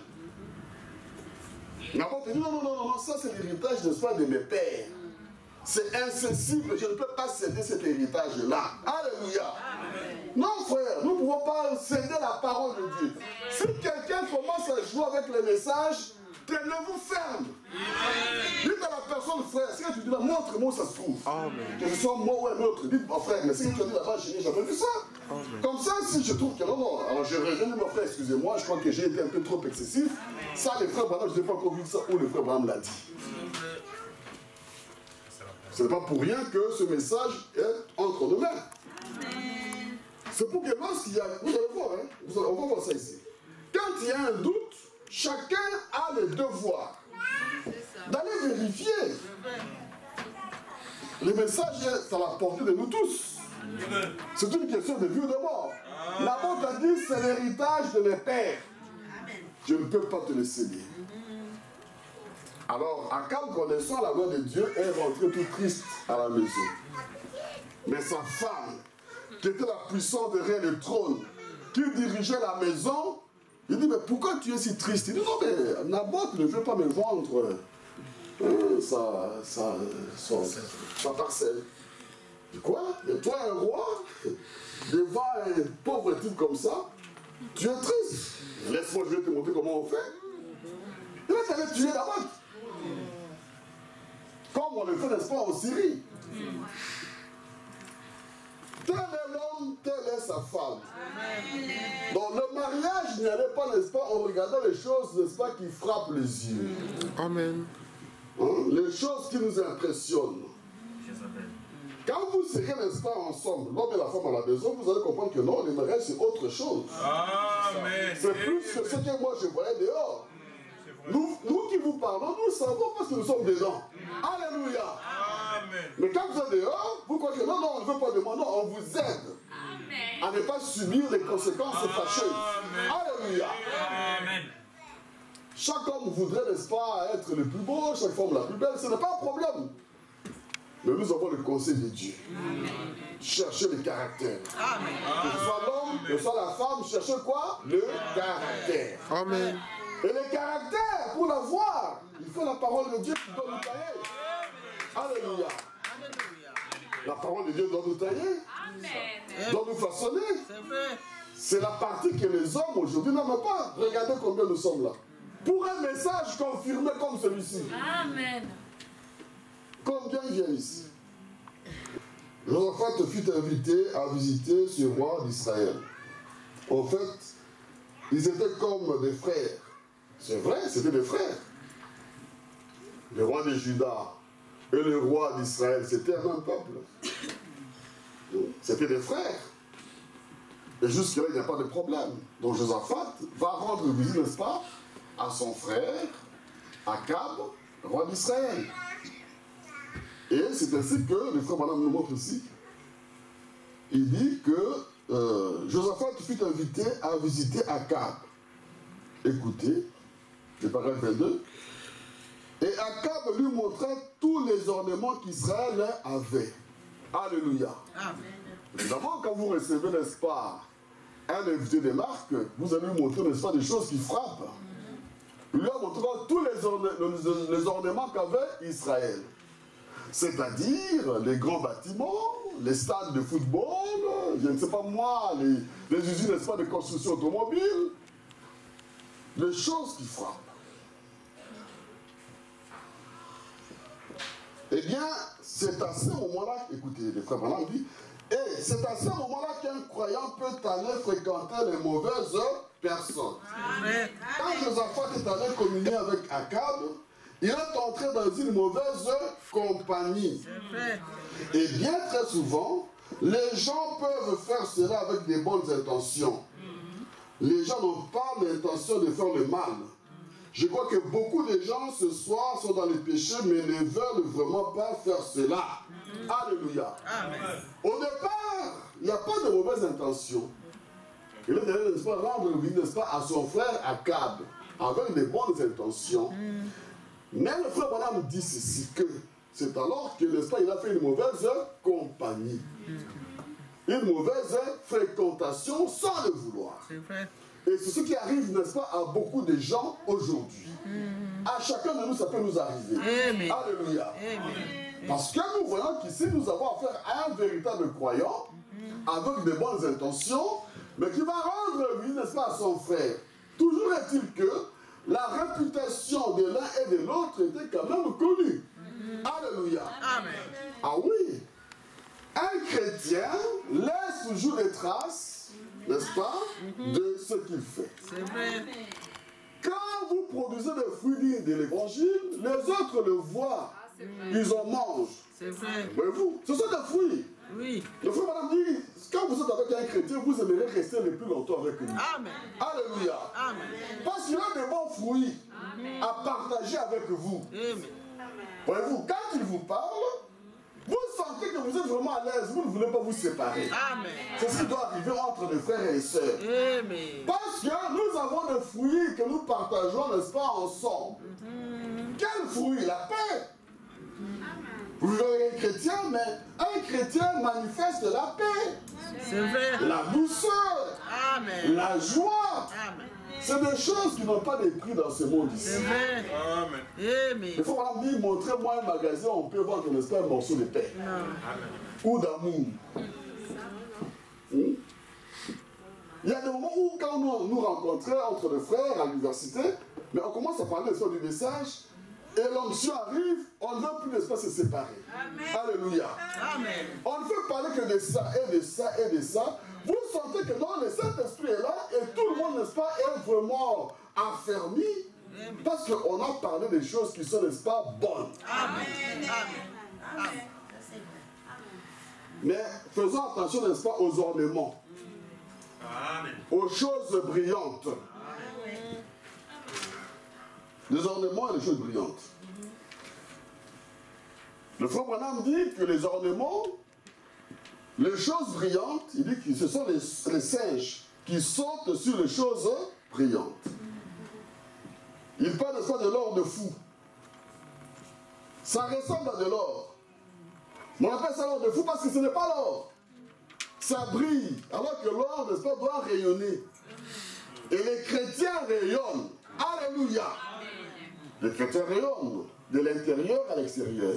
Naboth dit non, non, non, non, ça c'est l'héritage, n'est-ce pas, de mes pères. C'est incessible, je ne peux pas céder cet héritage-là. Alléluia. Amen. Non, frère, nous ne pouvons pas céder la parole de Dieu. Si quelqu'un commence à jouer avec le message, tenez-vous ferme. Dites à la personne, frère, ce que tu dis là, montre-moi où ça se trouve. Amen. Que ce soit moi ou un autre. Dites, mon frère, mais ce que tu as dit là-bas, je n'ai jamais vu ça. Amen. Comme ça, si je trouve que non, non, alors je reviens mon frère, excusez-moi, je crois que j'ai été un peu trop excessif. Ça, les frères Branham, je n'ai pas encore vu ça, ou le frère Branham l'a dit. Ce n'est pas pour rien que ce message est entre nos mains. C'est pour que lorsqu'il y a... Vous allez voir, hein, vous allez, on va voir ça ici. Quand il y a un doute, chacun a le devoir d'aller vérifier. Le message est à la portée de nous tous. C'est une question de vie ou de mort. L'apôtre a dit, c'est l'héritage de mes pères. Je ne peux pas te le céder. Alors, Akab, connaissant la loi de Dieu, est rentré tout triste à la maison. Mais sa femme, qui était la puissance derrière le trône, qui dirigeait la maison, il dit, mais pourquoi tu es si triste? Il dit, non, mais Naboth ne veut pas me vendre euh, sa, sa, son, sa parcelle. Il dit, quoi? Mais toi, un roi, devant un pauvre type comme ça, tu es triste. Laisse-moi, je vais te montrer comment on fait. Il va t'aller tuer Naboth. Comme on le fait, n'est-ce pas, en Syrie. Tel est l'homme, telle est sa femme. Donc le mariage n'y allait pas, n'est-ce pas, en regardant les choses, n'est-ce pas, qui frappent les yeux. Amen. Hein? Les choses qui nous impressionnent. Quand vous serez, n'est-ce pas, ensemble, l'homme et la femme à la maison, vous allez comprendre que non, le mariage c'est autre chose. Amen. C'est plus que ce que moi je voyais dehors. Nous, nous qui vous parlons, nous savons parce que nous sommes dedans. Alléluia. Amen. Mais quand vous êtes dehors, vous croyez que non, non, on ne veut pas demander, non, on vous aide à ne pas subir les conséquences fâcheuses. Alléluia. Amen. Chaque homme voudrait, n'est-ce pas, être le plus beau, chaque femme la plus belle, ce n'est pas un problème. Mais nous avons le conseil de Dieu. Amen. Cherchez le caractère. Amen. Que ce soit l'homme, que ce soit la femme, cherchez quoi? Le caractère. Amen. Et le caractère, pour l'avoir, il faut la parole de Dieu qui doit nous tailler. Alléluia. La parole de Dieu doit nous tailler. Amen. Doit nous façonner. C'est la partie que les hommes aujourd'hui n'aiment pas. Regardez combien nous sommes là. Pour un message confirmé comme celui-ci. Amen. Combien viennent ici? Josaphat fut invité à visiter ce roi d'Israël. En fait, ils étaient comme des frères. C'est vrai, c'était des frères. Le roi de Juda et le roi d'Israël, c'était un même peuple. C'était des frères. Et jusque-là, il n'y a pas de problème. Donc Josaphat va rendre visite, n'est-ce pas, à son frère, Akab, roi d'Israël. Et c'est ainsi que, le frère Madame nous montre ici, il dit que euh, Josaphat fut invité à visiter Akab. Écoutez, le paragraphe vingt-deux. Et Akab lui montrait tous les ornements qu'Israël avait. Alléluia. Amen. Évidemment, quand vous recevez, n'est-ce pas, un invité de marque, vous allez lui montrer, n'est-ce pas, des choses qui frappent. Il lui a montré tous les, orne les ornements qu'avait Israël. C'est-à-dire les grands bâtiments, les stades de football, je ne sais pas moi, les, les usines, n'est-ce pas, de construction automobile, les choses qui frappent. Eh bien, c'est à ce moment-là, écoutez, les frères Branham dit, et c'est à ce moment-là qu'un croyant peut aller fréquenter les mauvaises personnes. Amen. Quand Josaphat est allé communier avec Akab, il est entré dans une mauvaise compagnie. Et bien très souvent, les gens peuvent faire cela avec des bonnes intentions. Les gens n'ont pas l'intention de faire le mal. Je crois que beaucoup de gens ce soir sont dans les péchés, mais ne veulent vraiment pas faire cela. Alléluia. Amen. Au départ, il n'y a pas de mauvaise intention. Il est allé, n'est-ce pas, rendre visite, n'est-ce pas, à son frère Akab, avec des bonnes intentions. Mm. Mais le frère Branham dit ceci, que c'est alors que, n'est-ce pas, il a fait une mauvaise compagnie. Mm. Une mauvaise fréquentation sans le vouloir. C'est vrai. Et c'est ce qui arrive, n'est-ce pas, à beaucoup de gens aujourd'hui. Mm. À chacun de nous, ça peut nous arriver. Amen. Alléluia. Amen. Parce que nous voyons qu'ici, nous avons affaire à un véritable croyant, mm. avec de bonnes intentions, mais qui va rendre visite, n'est-ce pas, à son frère. Toujours est-il que la réputation de l'un et de l'autre était quand même connue. Mm-hmm. Alléluia. Amen. Ah oui. Un chrétien laisse toujours des traces, n'est-ce pas, mm-hmm. de ce qu'il fait. C'est vrai. Quand vous produisez des fruits dignes de l'évangile, les autres le voient. Ah, ils en mangent. C'est vrai. Mais vous, ce sont des fruits. Oui. Le frère madame dit, quand vous êtes avec un chrétien, vous aimerez rester le plus longtemps avec lui. Amen. Alléluia. Amen. Parce qu'il a des bons fruits Amen. À partager avec vous. Amen. Voyez-vous, quand il vous parle, vous sentez que vous êtes vraiment à l'aise, vous ne voulez pas vous séparer. Amen. C'est ce qui doit arriver entre les frères et les sœurs. Amen. Parce que nous avons des fruits que nous partageons, n'est-ce pas, ensemble. Mm-hmm. Quel fruit? La paix. Vous verrez un chrétien, mais un chrétien manifeste la paix. C'est vrai. La douceur. Amen. La joie. Amen. C'est des choses qui n'ont pas de prix dans ce monde ici. C'est vrai. Amen. Amen. Il faut vraiment dire, montrez-moi un magasin, on peut vendre, n'est-ce pas, un morceau de paix. Non. Amen. Ou d'amour. Hmm? Il y a des moments où, quand nous nous rencontrons entre les frères à l'université, mais on commence à parler du message, et l'onction arrive, on ne veut plus, n'est-ce pas, se séparer. Amen. Alléluia. Amen. On ne veut parler que de ça, et de ça, et de ça. Vous sentez que non, le Saint-Esprit est là, et tout le monde, n'est-ce pas, est vraiment affermi, Amen. Parce qu'on a parlé des choses qui sont, n'est-ce pas, bonnes. Amen. Amen. Amen. Mais faisons attention, n'est-ce pas, aux ornements. Amen. Aux choses brillantes. Amen. Les ornements et les choses brillantes. Le frère Branham dit que les ornements, les choses brillantes, il dit que ce sont les, les singes qui sautent sur les choses brillantes. Il parle, n'est-ce pas, de l'or de fou. Ça ressemble à de l'or. On appelle ça l'or de fou parce que ce n'est pas l'or. Ça brille, alors que l'or, n'est-ce pas, doit rayonner. Et les chrétiens rayonnent. Alléluia. Les chrétiens rayonnent de l'intérieur à l'extérieur.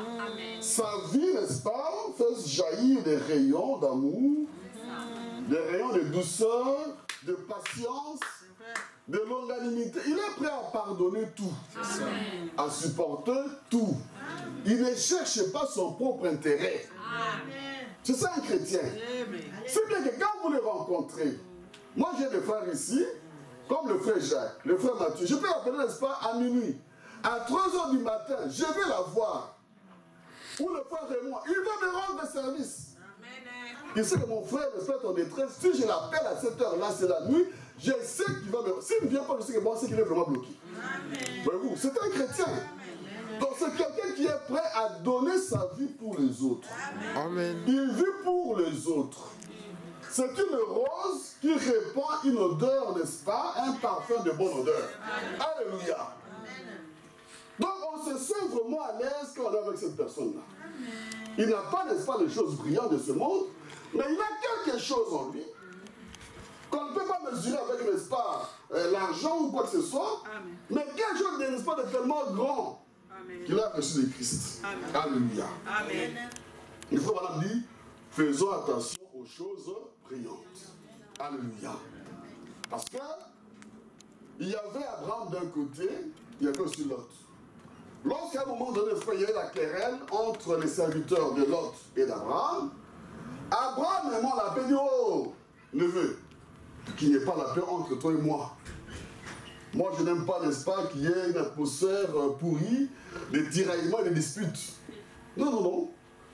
Sa vie, n'est-ce pas, fait jaillir des rayons d'amour, des rayons de douceur, de patience, de longanimité. Il est prêt à pardonner tout, à supporter tout. Il ne cherche pas son propre intérêt. C'est ça un chrétien. C'est bien que quand vous les rencontrez, moi j'ai des frères ici, comme le frère Jacques, le frère Mathieu, je peux l'appeler, n'est-ce pas, à minuit. À trois heures du matin, je vais la voir. Ou le frère Raymond, il va me rendre service. Il sait que mon frère, n'est-ce pas, est en détresse. Si je l'appelle à cette heure-là, c'est la nuit, je sais qu'il va me... S'il ne vient pas, je sais que bon, c'est qu'il est vraiment bloqué. Voyez-vous, c'est un chrétien. Donc c'est quelqu'un qui est prêt à donner sa vie pour les autres. Amen. Il vit pour les autres. C'est une rose qui répand une odeur, n'est-ce pas, un parfum de bonne odeur. Alléluia. Donc on se sent vraiment à l'aise quand on est avec cette personne-là. Il n'a pas, n'est-ce pas, les choses brillantes de ce monde, mais il a quelque chose en lui qu'on ne peut pas mesurer avec, n'est-ce pas, euh, l'argent ou quoi que ce soit, Amen. Mais quelque chose, n'est-ce pas, de tellement grand qu'il a reçu de Christ. Amen. Alléluia. Amen. Il faut, madame dit, faisons attention aux choses brillantes. Alléluia. Parce que il y avait Abraham d'un côté, il y avait aussi Lot. Lorsqu'à un moment donné, il y avait la querelle entre les serviteurs de Lot et d'Abraham, Abraham et moi l'a dit, oh, neveu, qu'il n'y ait pas la paix entre toi et moi. Moi, je n'aime pas, n'est-ce pas, qu'il y ait une atmosphère pourrie, des tiraillements et des disputes. Non, non, non.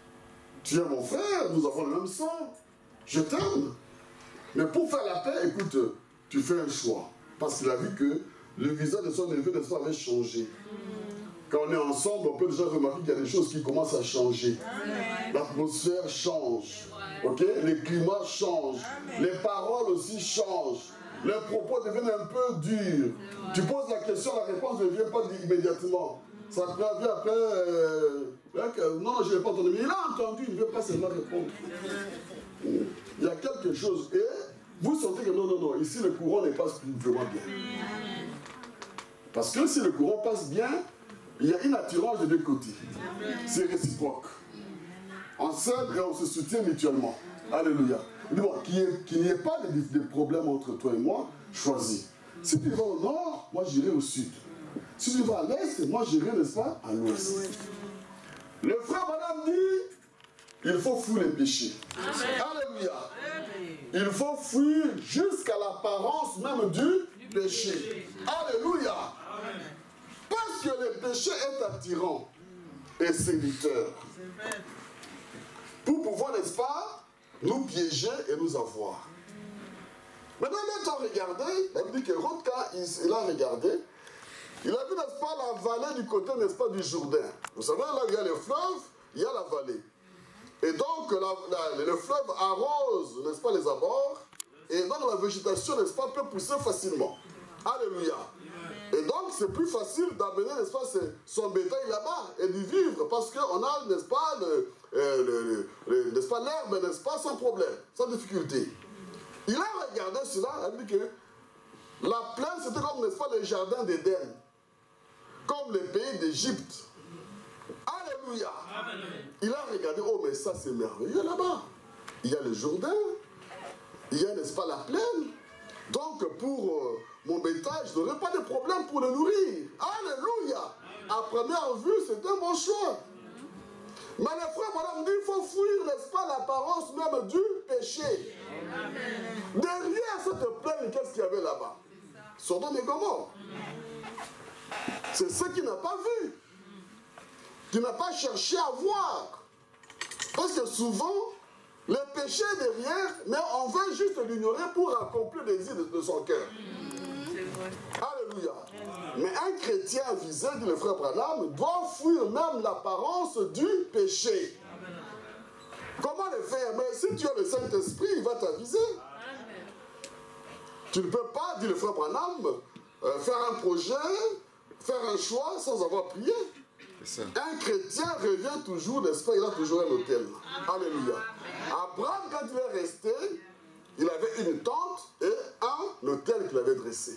Tu es mon frère, nous avons le même sang. Je t'aime. Mais pour faire la paix, écoute, tu fais un choix. Parce qu'il a vu que le visage de son neveu, n'est-ce pas, avait changé. Quand on est ensemble, on peut déjà remarquer qu'il y a des choses qui commencent à changer. L'atmosphère change. Ok? Les climats changent. Les paroles aussi changent. Les propos deviennent un peu durs. Tu poses la question, la réponse ne vient pas immédiatement. Ça vient après. Euh, non, je n'ai pas entendu. Mais il a entendu, il ne veut pas seulement répondre. Il y a quelque chose. Et vous sentez que non, non, non, ici le courant ne passe plus vraiment bien. Parce que si le courant passe bien, il y a une attirance de deux côtés. C'est réciproque. On s'aide et on se soutient mutuellement. Alléluia. Il dit bon, qu'il n'y ait pas de, de problème entre toi et moi, choisis. Si tu vas au nord, moi j'irai au sud. Si tu vas à l'est, moi j'irai, n'est-ce pas, à l'ouest. Le frère Branham dit, il faut fuir les péchés. Alléluia. Il faut fuir jusqu'à l'apparence même du péché. Alléluia. Parce que le péché est attirant et séducteur. Pour pouvoir, n'est-ce pas, nous piéger et nous avoir. Maintenant, il a regardé, il dit que Rothka, il, il a regardé, il a vu, n'est-ce pas, la vallée du côté, n'est-ce pas, du Jourdain. Vous savez, là, il y a le fleuve, il y a la vallée. Et donc, la, la, le fleuve arrose, n'est-ce pas, les abords, et donc la végétation, n'est-ce pas, peut pousser facilement. Alléluia. Et donc, c'est plus facile d'amener, n'est-ce pas, son bétail là-bas et d'y vivre, parce qu'on a, n'est-ce pas, le, euh, le, le, n'est-ce pas, l'herbe, n'est-ce pas, sans problème, sans difficulté. Il a regardé cela, il a dit que la plaine, c'était comme, n'est-ce pas, le jardin d'Éden, comme le pays d'Égypte. Alléluia. Amen. Il a regardé, oh mais ça c'est merveilleux là-bas. Il y a le Jourdain, il y a, n'est-ce pas, la plaine. Donc pour euh, mon bétail, je n'aurai pas de problème pour le nourrir. Alléluia. À première vue, c'est un bon choix. Mais le frère madame dit, il faut fuir, n'est-ce pas, l'apparence même du péché. Amen. Derrière cette plaine, qu'est-ce qu'il y avait là-bas? Sodome et Gomorrhe. C'est ce qu'il n'a pas vu, qui n'a pas cherché à voir. Parce que souvent, le péché est derrière, mais on veut juste l'ignorer pour accomplir les désirs de, de son cœur. Alléluia. Mais un chrétien avisé, dit le frère Branham, doit fuir même l'apparence du péché. Comment le faire? Mais si tu as le Saint-Esprit, il va t'aviser. Tu ne peux pas, dit le frère Branham, euh, faire un projet, faire un choix sans avoir prié. Un chrétien revient toujours, n'est-ce pas, il a toujours un hôtel. Alléluia. Abraham, quand il est resté, il avait une tente et un hôtel qu'il avait dressé.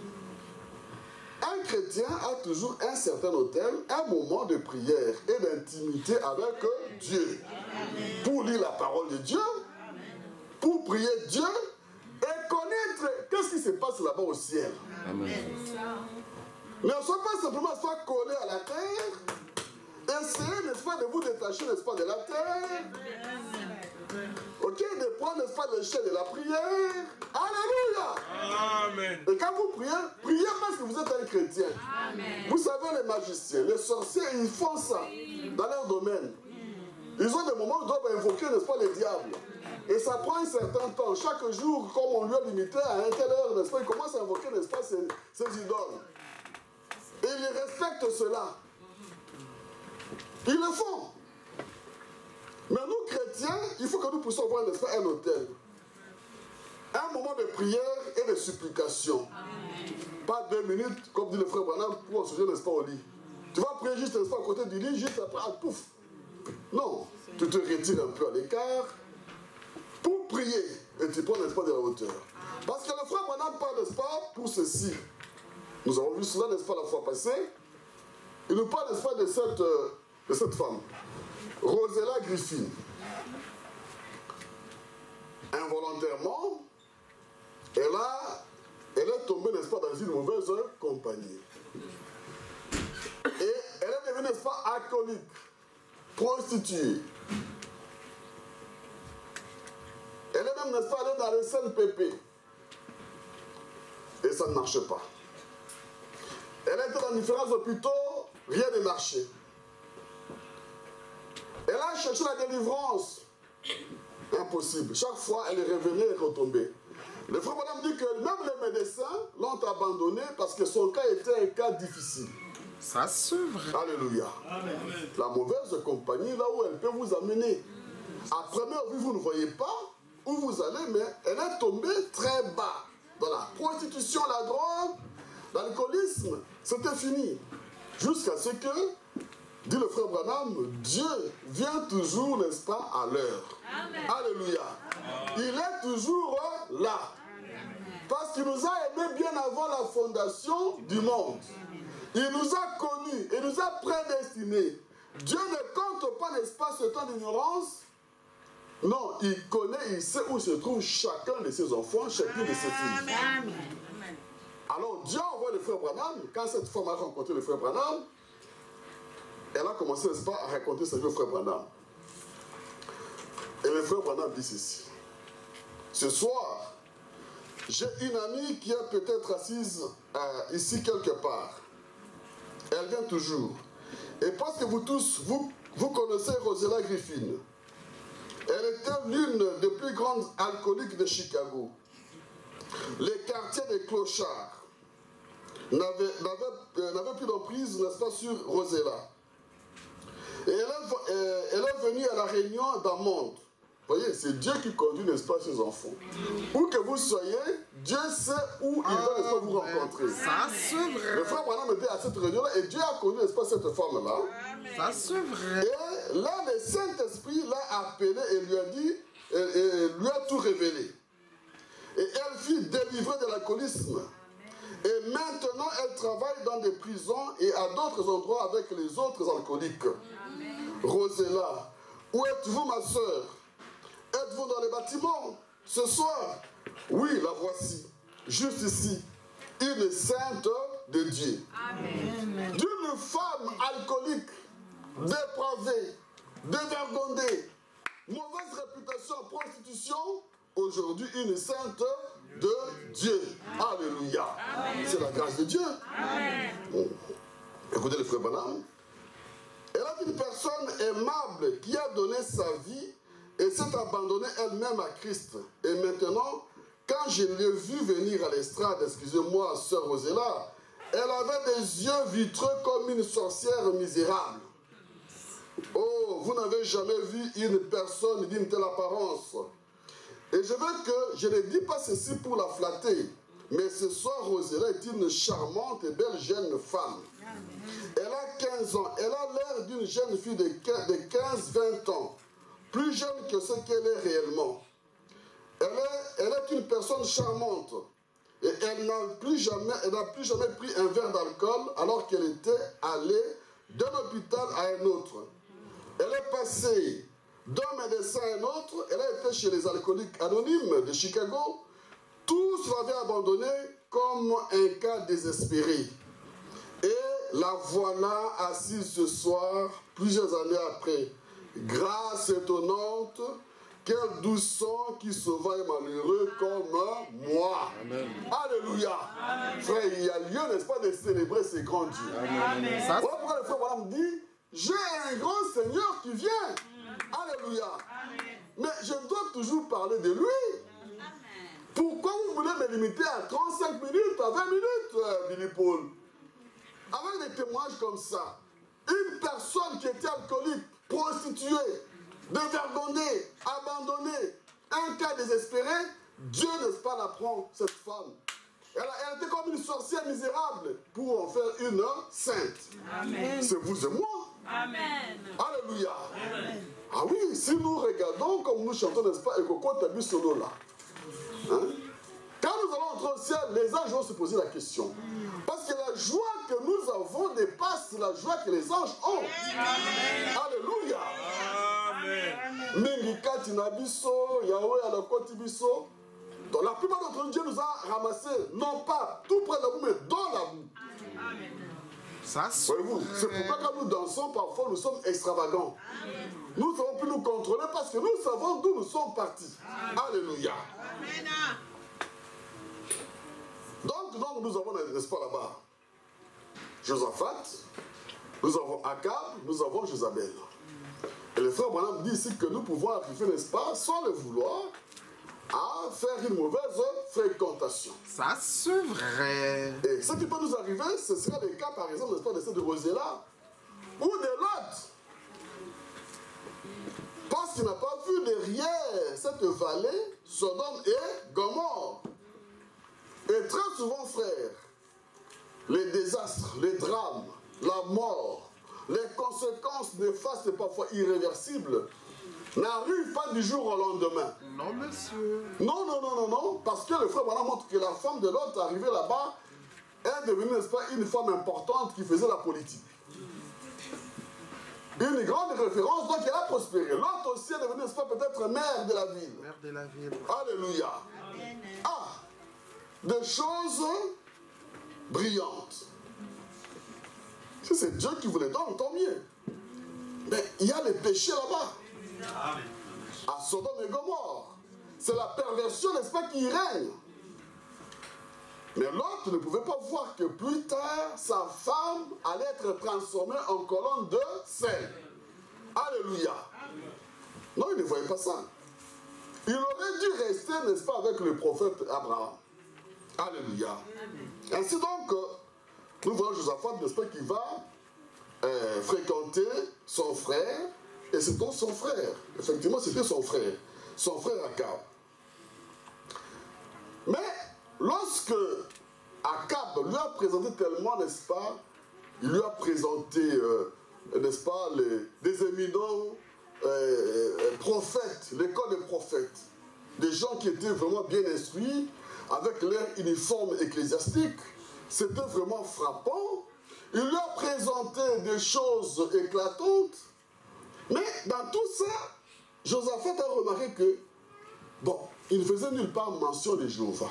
Un chrétien a toujours un certain hôtel, un moment de prière et d'intimité avec Dieu. Pour lire la parole de Dieu, pour prier Dieu et connaître qu'est-ce qui se passe là-bas au ciel. Amen. Ne soyez pas simplement soit collé à la terre. Essayez, n'est-ce pas, de vous détacher, n'est-ce pas, de la terre. Ok, de prendre, n'est-ce pas, l'échelle de la prière. Alléluia. Amen. Et quand vous priez, priez parce que vous êtes un chrétien. Amen. Vous savez, les magiciens, les sorciers, ils font ça dans leur domaine. Ils ont des moments où ils doivent invoquer, n'est-ce pas, les diables. Et ça prend un certain temps. Chaque jour, comme on lui a limité à un tel heure, n'est-ce pas, ils commencent à invoquer, n'est-ce pas, ces, ces idoles. Et ils respectent cela. Ils le font. Mais nous, chrétiens, il faut que nous puissions avoir, n'est-ce pas, un hôtel. Un moment de prière et de supplication. Amen. Pas deux minutes, comme dit le frère Branham, pour se jeter, n'est-ce pas, au lit. Tu vas prier juste, n'est-ce pas, à côté du lit, juste après, ah, pouf. Non, tu te retires un peu à l'écart pour prier et tu prends, n'est-ce pas, de la hauteur. Parce que le frère Branham parle, n'est-ce pas, pour ceci. Nous avons vu cela, n'est-ce pas, la fois passée. Il nous parle, n'est-ce pas, de cette, euh, de cette femme, Rosella Griffin. Involontairement, elle, a, elle est tombée, n'est-ce pas, dans une mauvaise compagnie. Et elle est devenue, n'est-ce pas, alcoolique, prostituée. Elle est même, n'est-ce pas, allée dans le C N P P. Et ça ne marche pas. Elle a été dans différents hôpitaux, rien ne marchait. Elle a cherché la délivrance. Impossible. Chaque fois, elle est revenue et retombée. Le frère Branham dit que même les médecins l'ont abandonnée parce que son cas était un cas difficile. Ça c'est vrai. Alléluia. Amen. La mauvaise compagnie, là où elle peut vous amener. À première vue, vous ne voyez pas où vous allez, mais elle est tombée très bas. Dans la prostitution, la drogue, l'alcoolisme, c'était fini. Jusqu'à ce que, dit le frère Branham, Dieu vient toujours, n'est-ce pas, à l'heure. Alléluia. Il est toujours là. Parce qu'il nous a aimés bien avant la fondation du monde. Il nous a connus, il nous a prédestinés. Dieu ne compte pas, n'est-ce pas, ce temps d'ignorance. Non, il connaît, il sait où se trouve chacun de ses enfants, chacune de ses filles. Amen. Alors Dieu envoie le frère Branham. Quand cette femme a rencontré le frère Branham, elle a commencé, n'est-ce pas, à raconter sa vie au frère Branham. Et le frère Branham dit ceci. Ce soir, j'ai une amie qui est peut-être assise euh, ici quelque part. Elle vient toujours. Et parce que vous tous, vous, vous connaissez Rosella Griffin. Elle était l'une des plus grandes alcooliques de Chicago. Les quartiers des clochards n'avaient euh, plus d'emprise, n'est-ce pas, sur Rosella. Et elle est, euh, elle est venue à la réunion d'Amande. Vous voyez, c'est Dieu qui conduit, n'est-ce pas, ses enfants. Où que vous soyez, Dieu sait où il va, n'est-ce pas, vous rencontrer. Ça, c'est vrai. Le frère Branham était à cette réunion-là et Dieu a conduit, n'est-ce pas, cette femme-là. Ça, c'est vrai. Et là, le Saint-Esprit l'a appelé et lui a dit, et, et lui a tout révélé. Et elle fut délivrée de l'alcoolisme. Et maintenant, elle travaille dans des prisons et à d'autres endroits avec les autres alcooliques. Amen. Rosella, où êtes-vous, ma soeur? Êtes-vous dans les bâtiments ce soir? Oui, la voici, juste ici, une sainte de Dieu. Amen. D'une femme alcoolique, dépravée, dévergondée, mauvaise réputation, prostitution, aujourd'hui une sainte de Dieu. Alléluia. C'est la grâce de Dieu. Amen. Bon. Écoutez le frère Branham. Elle est une personne aimable qui a donné sa vie et s'est abandonnée elle-même à Christ. Et maintenant, quand je l'ai vue venir à l'estrade, excusez-moi, sœur Rosella, elle avait des yeux vitreux comme une sorcière misérable. Oh, vous n'avez jamais vu une personne d'une telle apparence. Et je veux que, je ne dis pas ceci pour la flatter, mais ce soir, Rosella est une charmante et belle jeune femme. Elle a quinze ans, elle a l'air d'une jeune fille de quinze vingt ans, plus jeune que ce qu'elle est réellement. Elle est, elle est une personne charmante, et elle n'a plus jamais, elle n'a plus jamais pris un verre d'alcool alors qu'elle était allée d'un hôpital à un autre. Elle est passée d'un médecin à un autre, elle a été chez les alcooliques anonymes de Chicago. Tous l'avaient abandonnée comme un cas désespéré. Et la voilà assise ce soir, plusieurs années après. Grâce étonnante, quel doux sang qui sauva un malheureux comme moi. Amen. Alléluia. Amen. Frère, il y a lieu, n'est-ce pas, de célébrer ces grands dieux. Amen. Voilà pourquoi le frère Branham dit, j'ai un grand Seigneur qui vient. Alléluia. Amen. Mais je dois toujours parler de lui. Amen. Pourquoi vous voulez me limiter à trente-cinq minutes, à vingt minutes, euh, Billy Paul? Avec des témoignages comme ça, une personne qui était alcoolique, prostituée, dévergondée, abandonnée, un cas désespéré, Dieu, n'est-ce pas, la prend, cette femme. Elle, elle était comme une sorcière misérable pour en faire une sainte. C'est vous et moi. Amen. Alléluia. Amen. Ah oui, si nous regardons comme nous chantons, n'est-ce pas, et qu'on compte à solo là. Hein? Quand nous allons entrer au ciel, les anges vont se poser la question. Parce que la joie que nous avons dépasse la joie que les anges ont. Amen. Alléluia. Amen. Mingikati nabiso, Yahweh à la côte biso. Donc la plupart d'entre nous, Dieu nous a ramassés, non pas tout près de la boue, mais dans la boue. Amen. Voyez-vous, c'est pourquoi quand nous dansons, parfois nous sommes extravagants. Amen. Nous ne savons plus nous contrôler parce que nous savons d'où nous sommes partis. Amen. Alléluia. Amen. Donc, donc nous avons, n'est-ce pas, là-bas, Josaphat, nous avons Akab, nous avons Jézabel. Et le frère Branham dit ici que nous pouvons arriver, n'est-ce pas, sans le vouloir, à faire une mauvaise fréquentation. Ça, c'est vrai. Et ce qui peut nous arriver, ce serait le cas, par exemple, n'est-ce pas, de cette de Rosella, ou de Lot. Parce qu'il n'a pas vu derrière cette vallée, Sodome et Gomorrhe. Et très souvent, frères, les désastres, les drames, la mort, les conséquences néfastes et parfois irréversibles n'arrivent pas du jour au lendemain. Non, monsieur. Non, non, non, non, non. Parce que le frère Branham montre que la femme de Lot arrivée là-bas est devenue, n'est-ce pas, une femme importante qui faisait la politique. Une grande référence, donc elle a prospéré. Lot aussi est devenue, n'est-ce pas, peut-être mère de la ville. Mère de la ville. Alléluia. Amen. Ah, des choses brillante. Si c'est Dieu qui vous les donne, tant mieux. Mais il y a les péchés là-bas. À Sodome et Gomorrhe. C'est la perversion, n'est-ce pas, qui règne. Mais l'autre ne pouvait pas voir que plus tard, sa femme allait être transformée en colonne de sel. Alléluia. Non, il ne voyait pas ça. Il aurait dû rester, n'est-ce pas, avec le prophète Abraham. Alléluia. Ainsi donc, nous voyons Josaphat, n'est-ce pas, qui va euh, fréquenter son frère. Et c'est donc son frère. Effectivement, c'était son frère. Son frère Akab. Mais lorsque Akab lui a présenté tellement, n'est-ce pas, il lui a présenté, euh, n'est-ce pas, les, des éminents euh, prophètes, l'école des prophètes, des gens qui étaient vraiment bien instruits, avec leur uniforme ecclésiastique, c'était vraiment frappant. Il lui a présenté des choses éclatantes, mais dans tout ça, Josaphat a remarqué que, bon, il ne faisait nulle part mention de Jéhovah.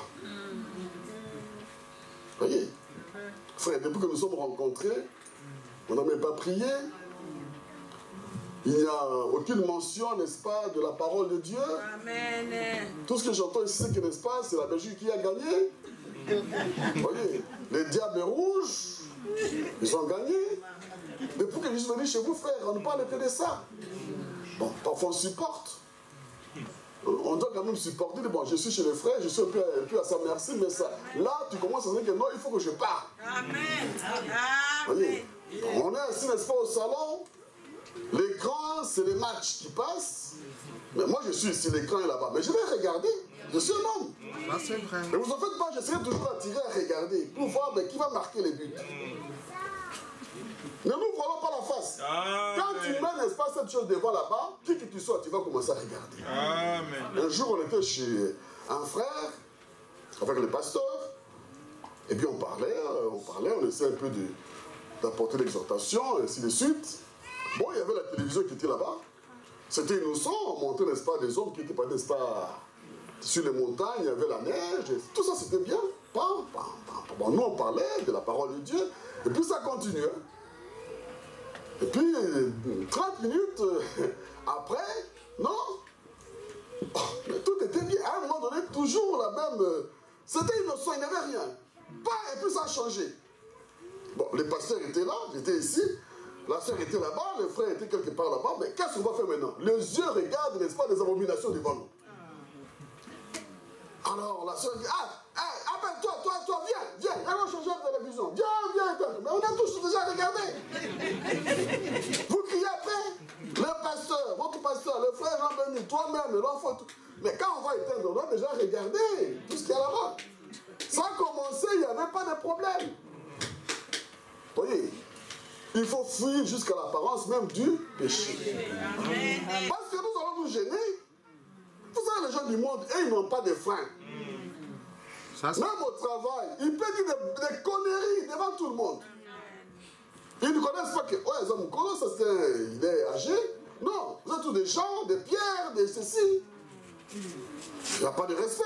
Voyez, frère, depuis que nous sommes rencontrés, on n'a même pas prié. Il n'y a aucune mention, n'est-ce pas, de la parole de Dieu. Amen. Tout ce que j'entends ici, c'est que, n'est-ce pas, c'est la Belgique qui a gagné. Voyez, les diables rouges, ils ont gagné. Depuis que je suis venu chez vous, frère, on ne parle que de ça. Bon, parfois on supporte. On doit quand même supporter. Bon, je suis chez les frères, je suis un peu, un peu à sa merci, mais ça, là, tu commences à dire que non, il faut que je parte. Amen. Voyez, on est assis, n'est-ce pas, au salon. L'écran, c'est les matchs qui passent. Mais moi, je suis ici, l'écran est là-bas. Mais je vais regarder. Je suis un homme. Ça, c'est vrai. Mais vous en faites pas, je serai toujours attiré à regarder pour voir mais, qui va marquer les buts. Ne nous voilons pas la face. Amen. Quand tu mets, n'est-ce pas, cette chose devant là-bas, qui que tu sois, tu vas commencer à regarder. Amen. Un jour, on était chez un frère, avec le pasteur, et puis on parlait, on parlait, on essayait un peu d'apporter l'exhortation, et ainsi de suite. Bon, il y avait la télévision qui était là-bas. C'était innocent, on montait, n'est-ce pas, des hommes qui étaient pas, n'est-ce pas, sur les montagnes, il y avait la neige, et tout ça c'était bien. Pam, pam, pam. Bon, nous on parlait de la parole de Dieu, et puis ça continuait. Et puis, trente minutes euh, après, non, oh, mais tout était bien. À un moment donné, toujours la même. Euh, c'était innocent, il n'y avait rien. Bah, et puis ça a changé. Bon, les pasteurs étaient là, j'étais ici. La soeur était là-bas, le frère était quelque part là-bas. Mais qu'est-ce qu'on va faire maintenant? Les yeux regardent, n'est-ce pas, des abominations devant nous. Alors la soeur dit, ah, ah, appelle-toi, toi, toi, viens, viens, allons changer de télévision. Viens, viens, viens. Mais on a tous déjà regardé. Vous criez après, le pasteur, votre pasteur, le frère Jean-Béni, toi-même, l'enfant, tout. Mais quand on va éteindre, on doit déjà regarder tout ce qu'il y a là-bas. Sans commencer, il n'y avait pas de problème. Vous voyez, il faut fuir jusqu'à l'apparence même du péché. Parce que nous allons nous gêner. Vous savez, les gens du monde, eux, ils n'ont pas de frein. Ça, c'est... Même au travail, ils peuvent dire des, des conneries devant tout le monde. Ils ne connaissent pas que, ouais, les hommes connaissent, ça c'est, il est âgé. Non, vous êtes tous des gens, des pierres, des ceci. Il n'y a pas de respect.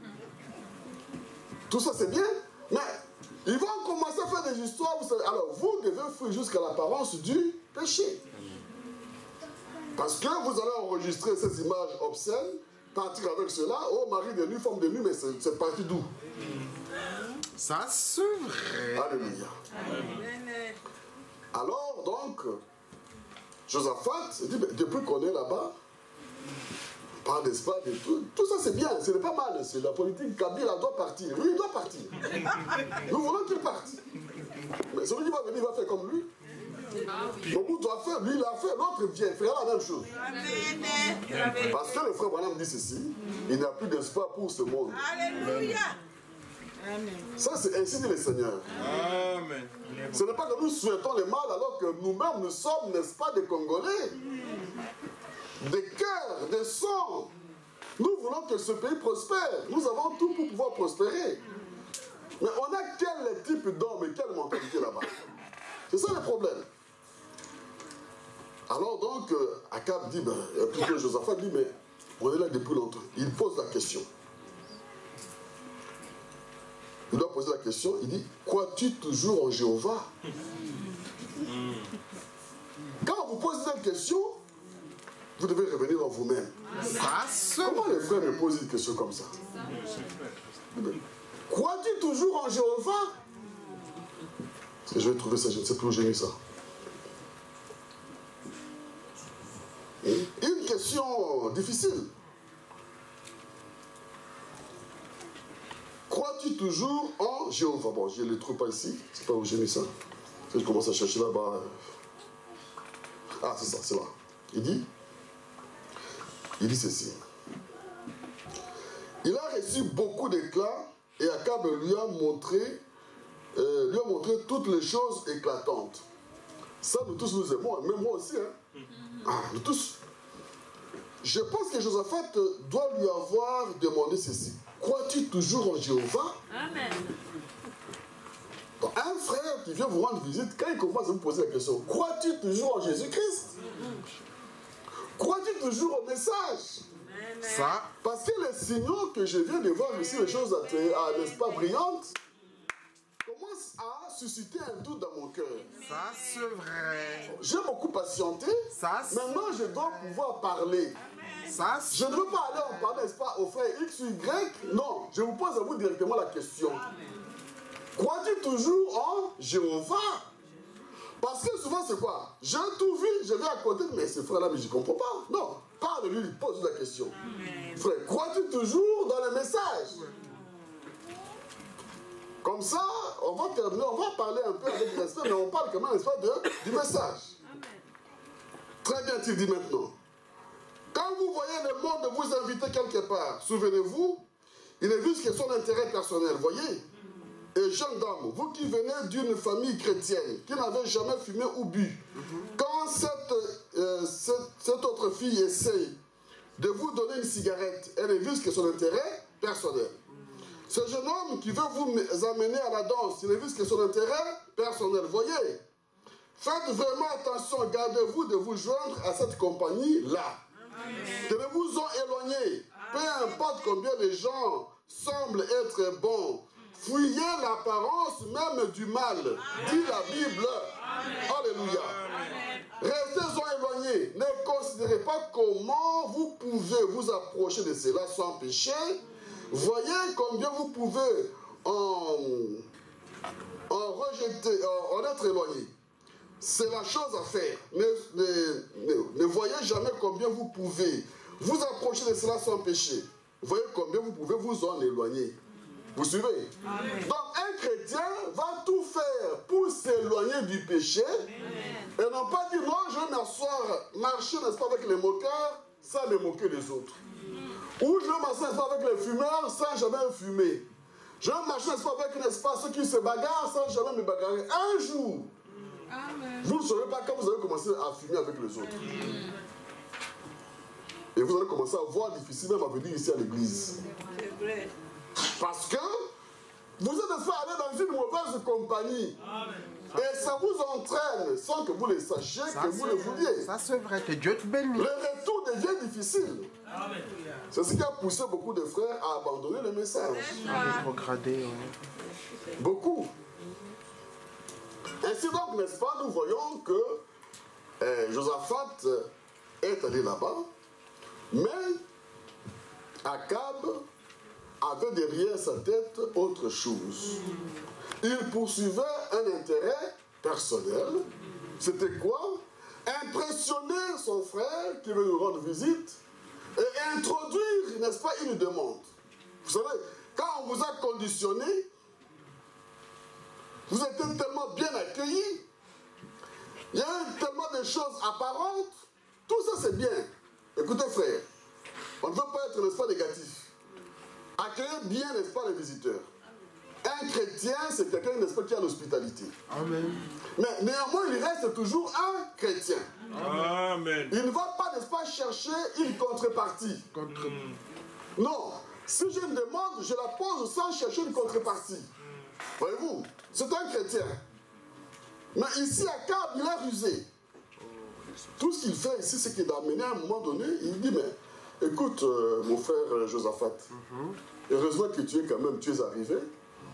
Tout ça c'est bien, mais ils vont commencer à faire des histoires. Vous savez, alors vous devez fuir jusqu'à l'apparence du péché. Parce que vous allez enregistrer ces images obscènes, partir avec cela, oh mari de nu, femme de nu, mais c'est parti d'où? Ça, c'est vrai. Alléluia. Amen. Alors donc, Josaphat dit, depuis qu'on est là-bas, par d'espace et tout, tout ça c'est bien, ce n'est pas mal, c'est la politique. Kabila doit partir, lui il doit partir. Nous voulons qu'il parte. Mais celui qui va venir va faire comme lui. Mobutu doit faire, lui il a fait, l'autre vient, fera la même chose. Amen. Parce que le frère Branham dit ceci, il n'y a plus d'espoir pour ce monde. Alléluia. Ça c'est ainsi dit le Seigneur. Amen. Ce n'est pas que nous souhaitons le mal alors que nous-mêmes nous sommes, n'est-ce pas, des Congolais. Des cœurs, des sangs. Nous voulons que ce pays prospère. Nous avons tout pour pouvoir prospérer. Mais on a quel type d'homme et quelle mentalité là-bas? C'est ça le problème. Alors donc, euh, Akab dit, ben, plutôt Josaphat dit, mais on est là depuis longtemps. Il pose la question. Il dois poser la question, il dit, crois-tu toujours en Jéhovah? Quand on vous pose cette question, vous devez revenir en vous-même. Comment les frères me posent une question comme ça? Crois-tu toujours en Jéhovah? Parce que je vais trouver ça, je ne sais plus où j'ai mis ça. Une question difficile. Crois-tu toujours en Jéhovah? Bon, je ne le trouve pas ici. C'est pas où j'ai mis ça. Je commence à chercher là-bas. Ah, c'est ça, c'est là. Il dit, il dit ceci. Il a reçu beaucoup d'éclat et Akab lui a montré, euh, lui a montré toutes les choses éclatantes. Ça, nous tous nous aimons, même moi aussi. Hein. Ah, nous tous. Je pense que Josaphat doit lui avoir demandé ceci. Crois-tu toujours en Jéhovah? Amen. Donc, un frère qui vient vous rendre visite, quand il commence à vous poser la question, crois-tu toujours en Jésus-Christ? Crois-tu toujours au message? Ça. Parce que les signaux que je viens de voir ici, les choses, n'est-ce pas, brillantes, commencent à susciter un doute dans mon cœur. Ça, c'est vrai. J'ai beaucoup patienté. Ça, maintenant, je dois pouvoir parler. Ça, je ne veux pas aller en parler, n'est-ce pas, aux frères X ou Y. Non, je vous pose à vous directement la question. Crois-tu toujours en Jéhovah? Parce que souvent, c'est quoi? J'ai tout vu, je vais à côté, mais ce frère-là, mais je ne comprends pas. Non, parle de lui, pose la question. Frère, crois-tu toujours dans le message? Comme ça, on va terminer, on va parler un peu avec respect, mais on parle quand même, n'est-ce pas, de, du message. Très bien, tu dis maintenant. Quand vous voyez le monde vous inviter quelque part, souvenez-vous, il n'est vu que son intérêt personnel, voyez. Et jeune dame, vous qui venez d'une famille chrétienne, qui n'avez jamais fumé ou bu, quand cette, euh, cette, cette autre fille essaye de vous donner une cigarette, elle est vue que son intérêt personnel. Ce jeune homme qui veut vous amener à la danse, il est vu que son intérêt personnel, voyez. Faites vraiment attention, gardez-vous de vous joindre à cette compagnie-là. Tenez-vous-en éloigner. Peu importe combien les gens semblent être bons, fuyez l'apparence même du mal, dit la Bible. Amen. Alléluia. Restez-en éloignés. Ne considérez pas comment vous pouvez vous approcher de cela sans péché. Voyez combien vous pouvez en, en rejeter, en, en être éloigné. C'est la chose à faire. Ne, ne, ne, ne voyez jamais combien vous pouvez vous approcher de cela sans péché. Voyez combien vous pouvez vous en éloigner. Vous suivez? Amen. Donc un chrétien va tout faire pour s'éloigner du péché. Amen. Et non pas dire non, je vais m'asseoir, marcher, n'est-ce pas, avec les moqueurs, sans les moquer des autres. Mm. Ou je vais m'asseoir, n'est-ce pas, avec les fumeurs, sans jamais fumer. Je vais marcher, n'est-ce pas, avec, n'est-ce pas, ceux qui se bagarrent, sans jamais me bagarrer. Un jour, Amen. Vous ne saurez pas quand vous allez commencer à fumer avec les autres. Amen. Et vous allez commencer à voir difficile même à venir ici à l'église. C'est vrai. Parce que vous êtes n'est-ce pas allé dans une mauvaise compagnie. Amen. Et ça vous entraîne sans que vous le sachiez, ça que vous le vouliez. Ça c'est vrai, que Dieu te bénisse. Le retour devient difficile. C'est ce qui a poussé beaucoup de frères à abandonner le message. Rétrogradé, oui. Beaucoup. Ainsi donc, n'est-ce pas, nous voyons que euh, Josaphat est allé là-bas, mais Akab avait derrière sa tête autre chose. Il poursuivait un intérêt personnel. C'était quoi? Impressionner son frère qui veut nous rendre visite et introduire, n'est-ce pas, une demande. Vous savez, quand on vous a conditionné, vous êtes tellement bien accueillis, il y a tellement de choses apparentes, tout ça c'est bien. Écoutez frère, on ne veut pas être, n'est-ce pas, négatif. Accueillez bien, n'est-ce pas, les visiteurs. Un chrétien, c'est quelqu'un, n'est-ce pas, qui a l'hospitalité. Amen. Mais néanmoins, il reste toujours un chrétien. Amen. Il ne va pas, n'est-ce pas, chercher une contrepartie. Contre... Mm. Non. Si j'ai une demande, je la pose sans chercher une contrepartie. Mm. Voyez-vous, c'est un chrétien. Mais ici, Akab, il a rusé. Tout ce qu'il fait ici, c'est qu'il a amené à un moment donné, il dit, mais écoute, euh, mon frère Josaphat, mm-hmm. heureusement que tu es quand même, tu es arrivé.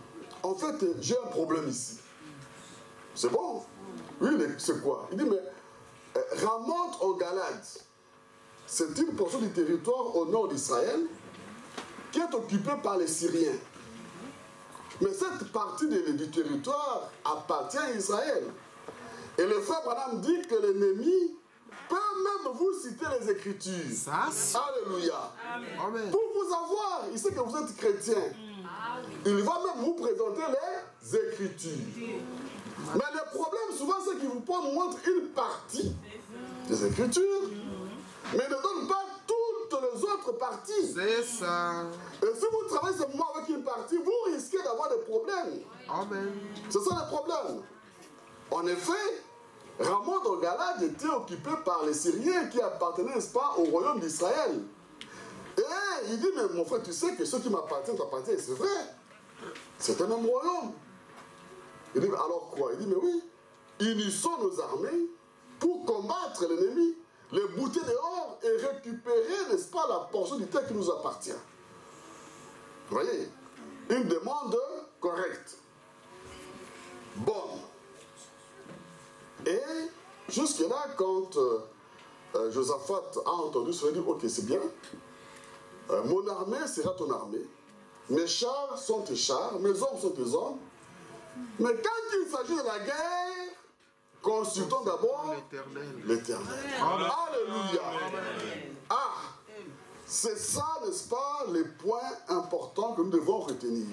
en fait, j'ai un problème ici. C'est bon. Oui, c'est quoi? Il dit, mais euh, Ramoth en Galade, c'est une portion du territoire au nord d'Israël qui est occupée par les Syriens. Mais cette partie de, du territoire appartient à Israël. Et le frère Branham dit que l'ennemi peut même vous citer les Écritures. Ça, Alléluia. Amen. Pour vous avoir, il sait que vous êtes chrétien. Il va même vous présenter les Écritures. Mais le problème souvent c'est qu'il vous montre une partie des Écritures, mais ne donne pas toutes les autres parties. C'est ça. Et si vous travaillez seulement avec une partie, vous risquez d'avoir des problèmes. Amen. C'est ça le problème. En effet, Ramoth en Galade était occupé par les Syriens qui appartenaient, n'est-ce pas, au royaume d'Israël. Et il dit, mais mon frère, tu sais que ceux qui m'appartiennent t'appartiennent, c'est vrai. C'est un même royaume. Il dit, mais alors quoi? Il dit, mais oui, unissons nos armées pour combattre l'ennemi, les bouter dehors et récupérer, n'est-ce pas, la portion du terre qui nous appartient. Vous voyez? Une demande correcte. Bonne. Et jusque-là, quand euh, euh, Josaphat a entendu cela, il dit, ok, c'est bien. Euh, mon armée sera ton armée. Mes chars sont tes chars. Mes hommes sont tes hommes. Mais quand il s'agit de la guerre, consultons d'abord l'Éternel. Alléluia. Ah, c'est ça, n'est-ce pas, les points importants que nous devons retenir.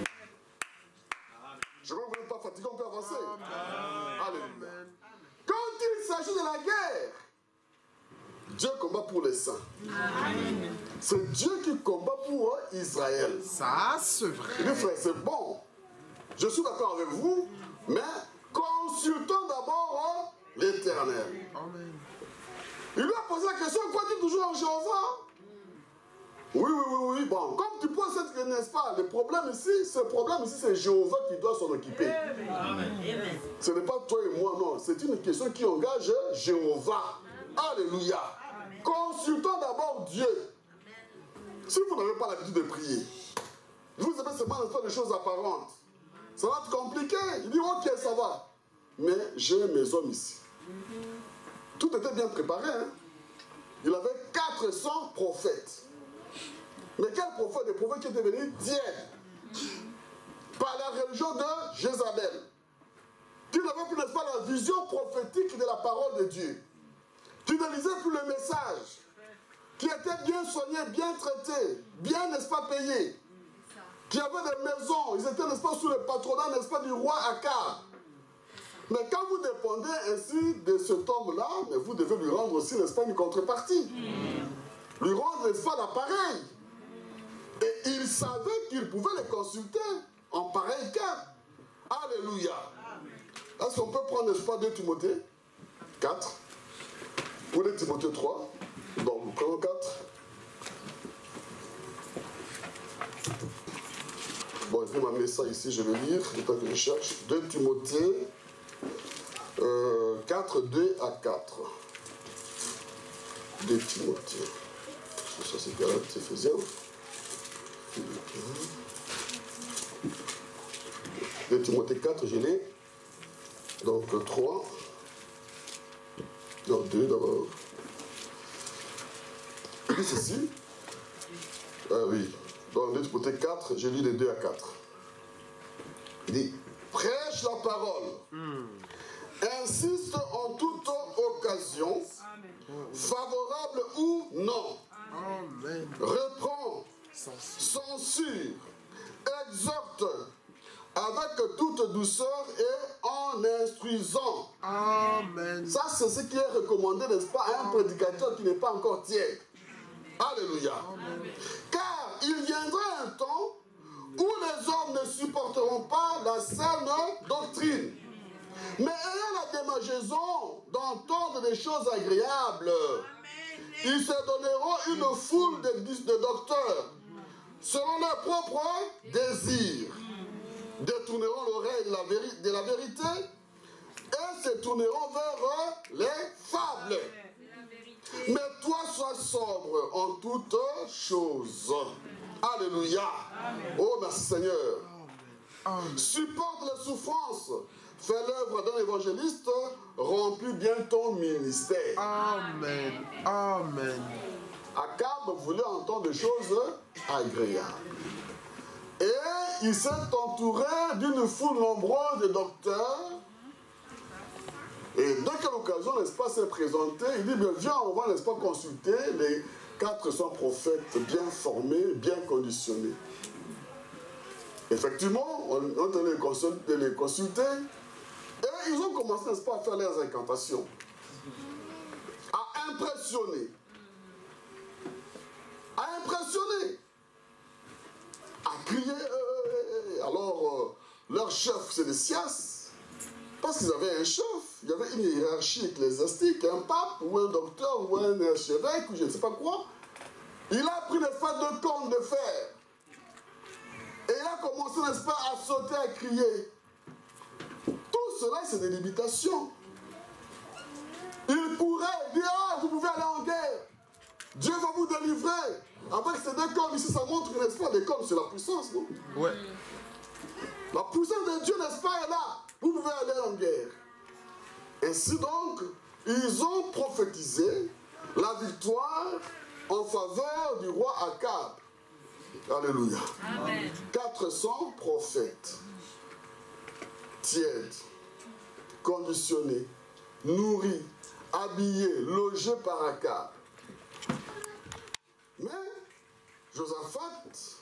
Je crois que vous n'êtes pas fatigué, on peut avancer. Alléluia. Quand il s'agit de la guerre, Dieu combat pour les saints. C'est Dieu qui combat pour Israël. Ça, c'est vrai. Il dit, frère, c'est bon. Je suis d'accord avec vous, mais consultons d'abord l'Éternel. Amen. Il lui a posé la question, crois-tu toujours en Jéhovah? Oui, oui, oui, oui. Bon, comme tu poses cette, n'est-ce pas, le problème ici, ce problème ici, c'est Jéhovah qui doit s'en occuper. Amen. Ce n'est pas toi et moi, non. C'est une question qui engage Jéhovah. Alléluia. Amen. Consultons d'abord Dieu. Amen. Si vous n'avez pas l'habitude de prier, vous avez seulement, n'est-ce pas, des choses apparentes. Ça va être compliqué. Il dit, ok, ça va. Mais j'ai mes hommes ici. Mm-hmm. Tout était bien préparé. Hein? Il avait quatre cents prophètes. Mais quel prophète? Des prophètes qui étaient venus tiers par la religion de Jézabel, qui n'avait plus, n'est-ce pas, la vision prophétique de la parole de Dieu, qui ne lisait plus le message, qui était bien soigné, bien traité, bien, n'est-ce pas, payé, qui avait des maisons, ils étaient, n'est-ce pas, sous le patronat, n'est-ce pas, du roi Akab. Mais quand vous dépendez ainsi de cet homme-là, mais vous devez lui rendre aussi, n'est-ce pas, une contrepartie. Lui rendre, n'est-ce pas, l'appareil. Et il savait qu'il pouvait les consulter en pareil cas. Alléluia. Est-ce qu'on peut prendre, n'est-ce pas, deux Timothée quatre ou deux Timothée trois? Donc, nous prenons quatre. Bon, je vais m'amener ça ici, je vais lire, le temps que je cherche. deux Timothée euh, quatre, deux à quatre. deux Timothée. Ça, c'est Galates, c'est Éphésiens. deux Timothée quatre, je l'ai. Donc trois. Non, deux d'abord. Il dit ceci. Ah oui. Dans deux Timothée quatre, je lis les deux à quatre. Il dit, prêche la parole. Mm. Insiste en toute occasion, Amen. Favorable ou non. Amen. Reprend, censure, exhorte avec toute douceur et en instruisant. Amen. Ça, c'est ce qui est recommandé, n'est-ce pas, à un prédicateur qui n'est pas encore tiers. Alléluia. Amen. Car il viendra un temps où les hommes ne supporteront pas la saine doctrine, mais ayant la démangeaison d'entendre des choses agréables, ils se donneront une foule de, de docteurs selon leurs propres désirs, détourneront l'oreille de la, véri- de la vérité et se tourneront vers les fables. Mais toi, sois sobre en toutes choses. Alléluia. Amen. Oh, merci Seigneur. Amen. Supporte les souffrances. Fais l'œuvre d'un évangéliste. Remplis bien ton ministère. Amen. Amen. Akab voulait entendre des choses agréables. Et il s'est entouré d'une foule nombreuse de docteurs. Et dès que l'occasion, n'est-ce pas, s'est présentée, il dit, bien, viens, on va, n'est-ce pas, consulter les quatre cents prophètes bien formés, bien conditionnés. Effectivement, on est allé les consulter. Et ils ont commencé, n'est-ce pas, à faire leurs incantations. À impressionner. À impressionner. À crier. Euh, alors, euh, leur chef, c'est Sédécias. Parce qu'ils avaient un chef. Il y avait une hiérarchie ecclésiastique. Un pape, ou un docteur, ou un archevêque, ou je ne sais pas quoi. Il a pris les fêtes de cornes de fer. Et il a commencé, n'est-ce pas, à sauter, à crier. Tout cela, c'est des limitations. Il pourrait dire, ah, vous pouvez aller en guerre. Dieu va vous délivrer. Avec ces deux cornes ici, ça montre que, n'est-ce pas, les cornes, c'est la puissance, non? Ouais. La puissance de Dieu, n'est-ce pas, est là. Vous pouvez aller en guerre. Ainsi donc, ils ont prophétisé la victoire en faveur du roi Akab. Alléluia. Amen. quatre cents prophètes, tièdes, conditionnés, nourris, habillés, logés par Akab. Mais Josaphat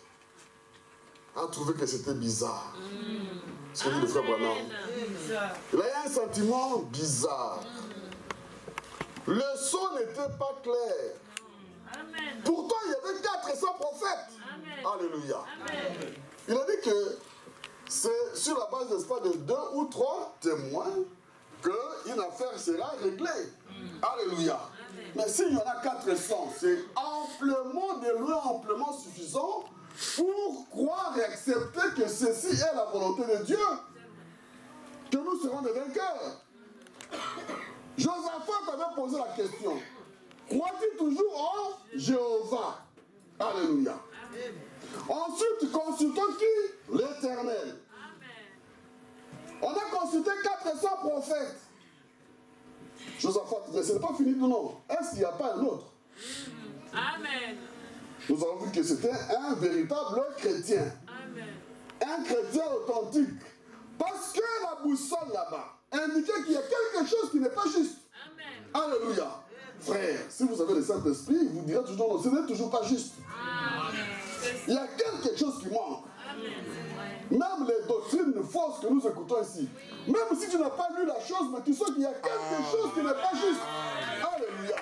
a trouvé que c'était bizarre. Mm. Ce que dit le frère Branham. Il a eu un sentiment bizarre. Le son n'était pas clair. Amen. Pourtant, il y avait quatre cents prophètes. Amen. Alléluia. Amen. Il a dit que c'est sur la base, n'est-ce pas, de deux ou trois témoins qu'une affaire sera réglée. Mm. Alléluia. Amen. Mais s'il y en a quatre cents, c'est amplement, de loin, amplement suffisant pour croire et accepter que ceci est la volonté de Dieu. Que nous serons des vainqueurs. Josaphat avait posé la question. Crois-tu toujours en Jéhovah? Alléluia. Amen. Ensuite, consultons qui? L'Éternel. On a consulté quatre cents prophètes. Josaphat, mais ce n'est pas fini, non. Est-ce qu'il n'y a pas un autre? Amen. Nous avons vu que c'était un véritable chrétien. Amen. Un chrétien authentique. Parce que la boussole là-bas indiquait qu'il y a quelque chose qui n'est pas juste. Amen. Alléluia. Frère, si vous avez le Saint-Esprit, il vous dira toujours non, ce n'est toujours pas juste. Amen. Il y a quelque chose qui manque. Amen. Même les doctrines fausses que nous écoutons ici, même si tu n'as pas lu la chose, mais tu sais qu'il y a quelque chose qui n'est pas juste. Alléluia.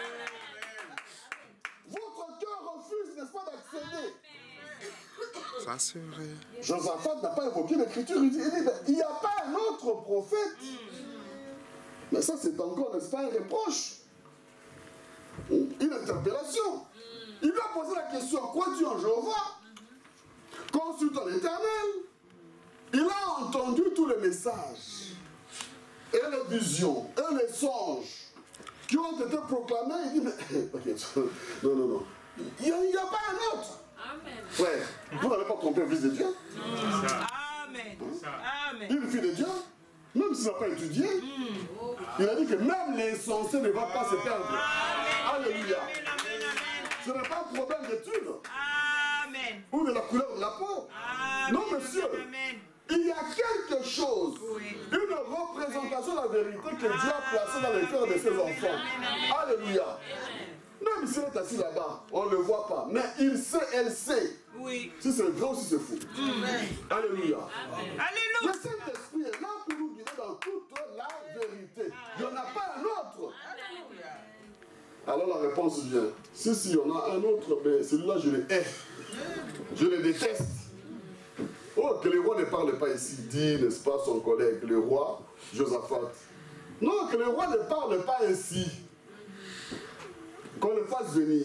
Votre cœur refuse, n'est-ce pas, d'accéder. Ça c'est vrai. Josaphat n'a pas évoqué l'écriture, il dit, il dit, il n'y a pas un autre prophète. Mais ça c'est encore, n'est-ce pas, un reproche. Une interpellation. Il lui a posé la question, crois-tu en Jéhovah? Consultant l'Éternel. Il a entendu tous les messages, et les visions, et les songes qui ont été proclamés. Il dit, mais, okay, non, non, non. Il n'y a, a pas un autre. Amen. Frère, vous n'allez pas tromper un fils de Dieu. Amen. Amen. Une fille de Dieu, même s'il n'a pas étudié, il a dit que même l'insensé ne va pas se perdre. Amen. Alléluia. Amen, amen, amen. Ce n'est pas un problème d'étude. Amen. Ou de la couleur de la peau. Amen. Non, monsieur. Amen. Il y a quelque chose, Oui. une représentation de la vérité que Dieu a placée dans le cœur de ses enfants. Alléluia. Même s'il est assis là-bas, on ne le voit pas. Mais il sait, elle sait. Oui. Si c'est vrai ou si c'est fou. Amen. Alléluia. Amen. Le Alléluia. Saint-Esprit est là pour nous guider dans toute la vérité. Il n'y en a pas un autre. Alors la réponse vient. Si, si, il y en a un autre, mais celui-là, je le hais. Je le déteste. Oh, que le roi ne parle pas ici, dit, n'est-ce pas, son collègue, le roi Josaphat. Non, que le roi ne parle pas ainsi. Qu'on le fasse venir.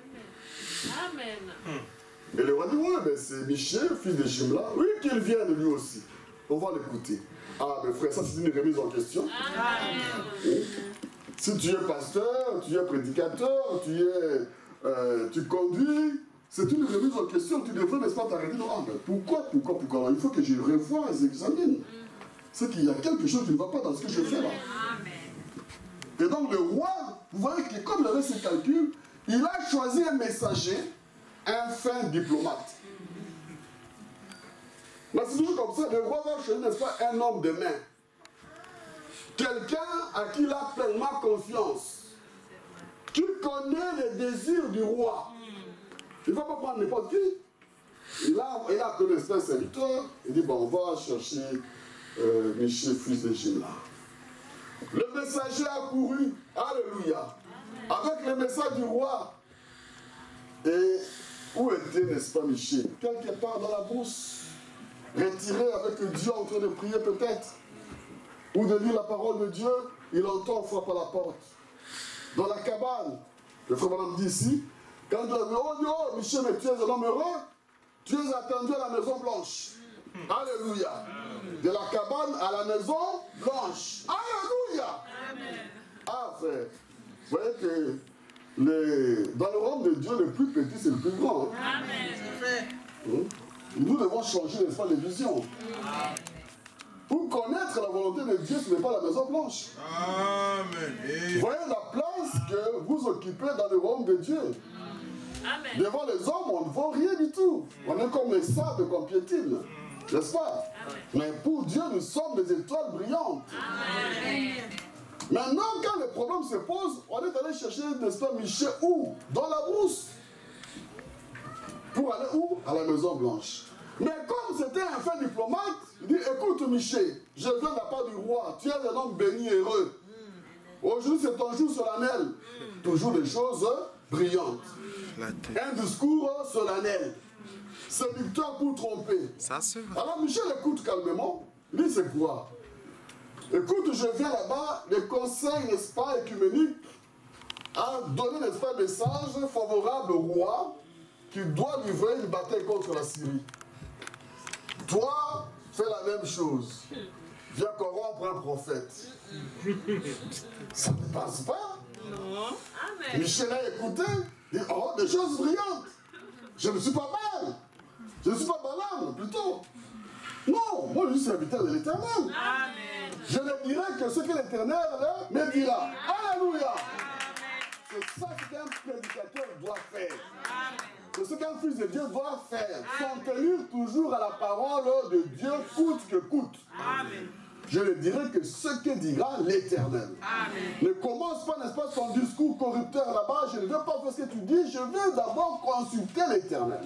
Amen. Et le roi dit, oui, mais c'est Michel, fils de Jimla. Oui, qu'il vienne lui aussi. On va l'écouter. Ah, mais frère, ça c'est une remise en question. Amen. Si tu es pasteur, tu es prédicateur, tu es, euh, tu conduis, c'est une remise en question. Tu devrais, n'est-ce pas, t'arrêter. Non, ah, mais pourquoi, pourquoi, pourquoi? Alors, il faut que je revoie et j'examine. C'est qu'il y a quelque chose qui ne va pas dans ce que je fais là. Et donc le roi, vous voyez que comme il avait ses calculs, il a choisi un messager, un fin diplomate. Mais c'est toujours comme ça, le roi va choisir, n'est-ce pas, un homme de main. Quelqu'un à qui il a pleinement confiance. Qui connaît les désirs du roi. Il ne va pas prendre n'importe qui. Il a, il a appelé un serviteur, il dit, bon, on va chercher euh, Michel, fils de Gimla. Le messager a couru, alléluia, avec le message du roi. Et où était, n'est-ce pas, Michel? Quelque part dans la brousse, retiré avec Dieu en train de prier peut-être, ou de lire la parole de Dieu, il entend, on frappe à la porte. Dans la cabane, le frère Madame dit ici, quand il a dit, oh, oh, Michel, mais tu es un homme heureux, tu es attendu à la Maison Blanche. Alléluia. De la cabane à la Maison Blanche. Alléluia. Ah, frère, vous voyez que les, dans le royaume de Dieu, le plus petit, c'est le plus grand. Hein? Amen. Nous devons changer, n'est-ce pas, les visions. Pour connaître la volonté de Dieu, ce n'est pas la Maison Blanche. Amen. Vous voyez la place que vous occupez dans le royaume de Dieu. Amen. Devant les hommes, on ne vaut rien du tout. On est comme les sables qu'on piétine. N'est-ce pas? Amen. Mais pour Dieu, nous sommes des étoiles brillantes. Amen. Maintenant, quand le problème se pose, on est allé chercher, n'est-ce pas, Michel, où? Dans la brousse. Pour aller où? À la Maison Blanche. Mais comme c'était un fin diplomate, il dit, écoute Michel, je viens de la part du roi, tu es un homme béni et heureux. Aujourd'hui c'est ton jour solennel. Toujours des choses brillantes. Un discours solennel. Séducteur pour tromper. Ça, c'est vrai. Alors Michel écoute calmement. Il dit, c'est quoi? Écoute, je viens là-bas, le conseil, n'est-ce pas, écuménique, a donné, n'est-ce pas, un message favorable au roi qui doit livrer une bataille contre la Syrie. Toi, fais la même chose. Viens corrompre un prophète. Ça ne passe pas. Non. Amen. Michel a écouté. Il dit, oh, des choses brillantes. Je ne suis pas mal. Je ne suis pas malade, plutôt. Non, moi je suis serviteur de l'Éternel. Amen. Je ne dirai que ce que l'Éternel me dira. Alléluia. C'est ça qu'un prédicateur doit faire. C'est ce qu'un fils de Dieu doit faire. S'en tenir toujours à la parole de Dieu, coûte que coûte. Amen. Je ne dirai que ce que dira l'Éternel. Ne commence pas, n'est-ce pas, ton discours corrupteur là-bas. Je ne veux pas faire ce que tu dis. Je veux d'abord consulter l'Éternel.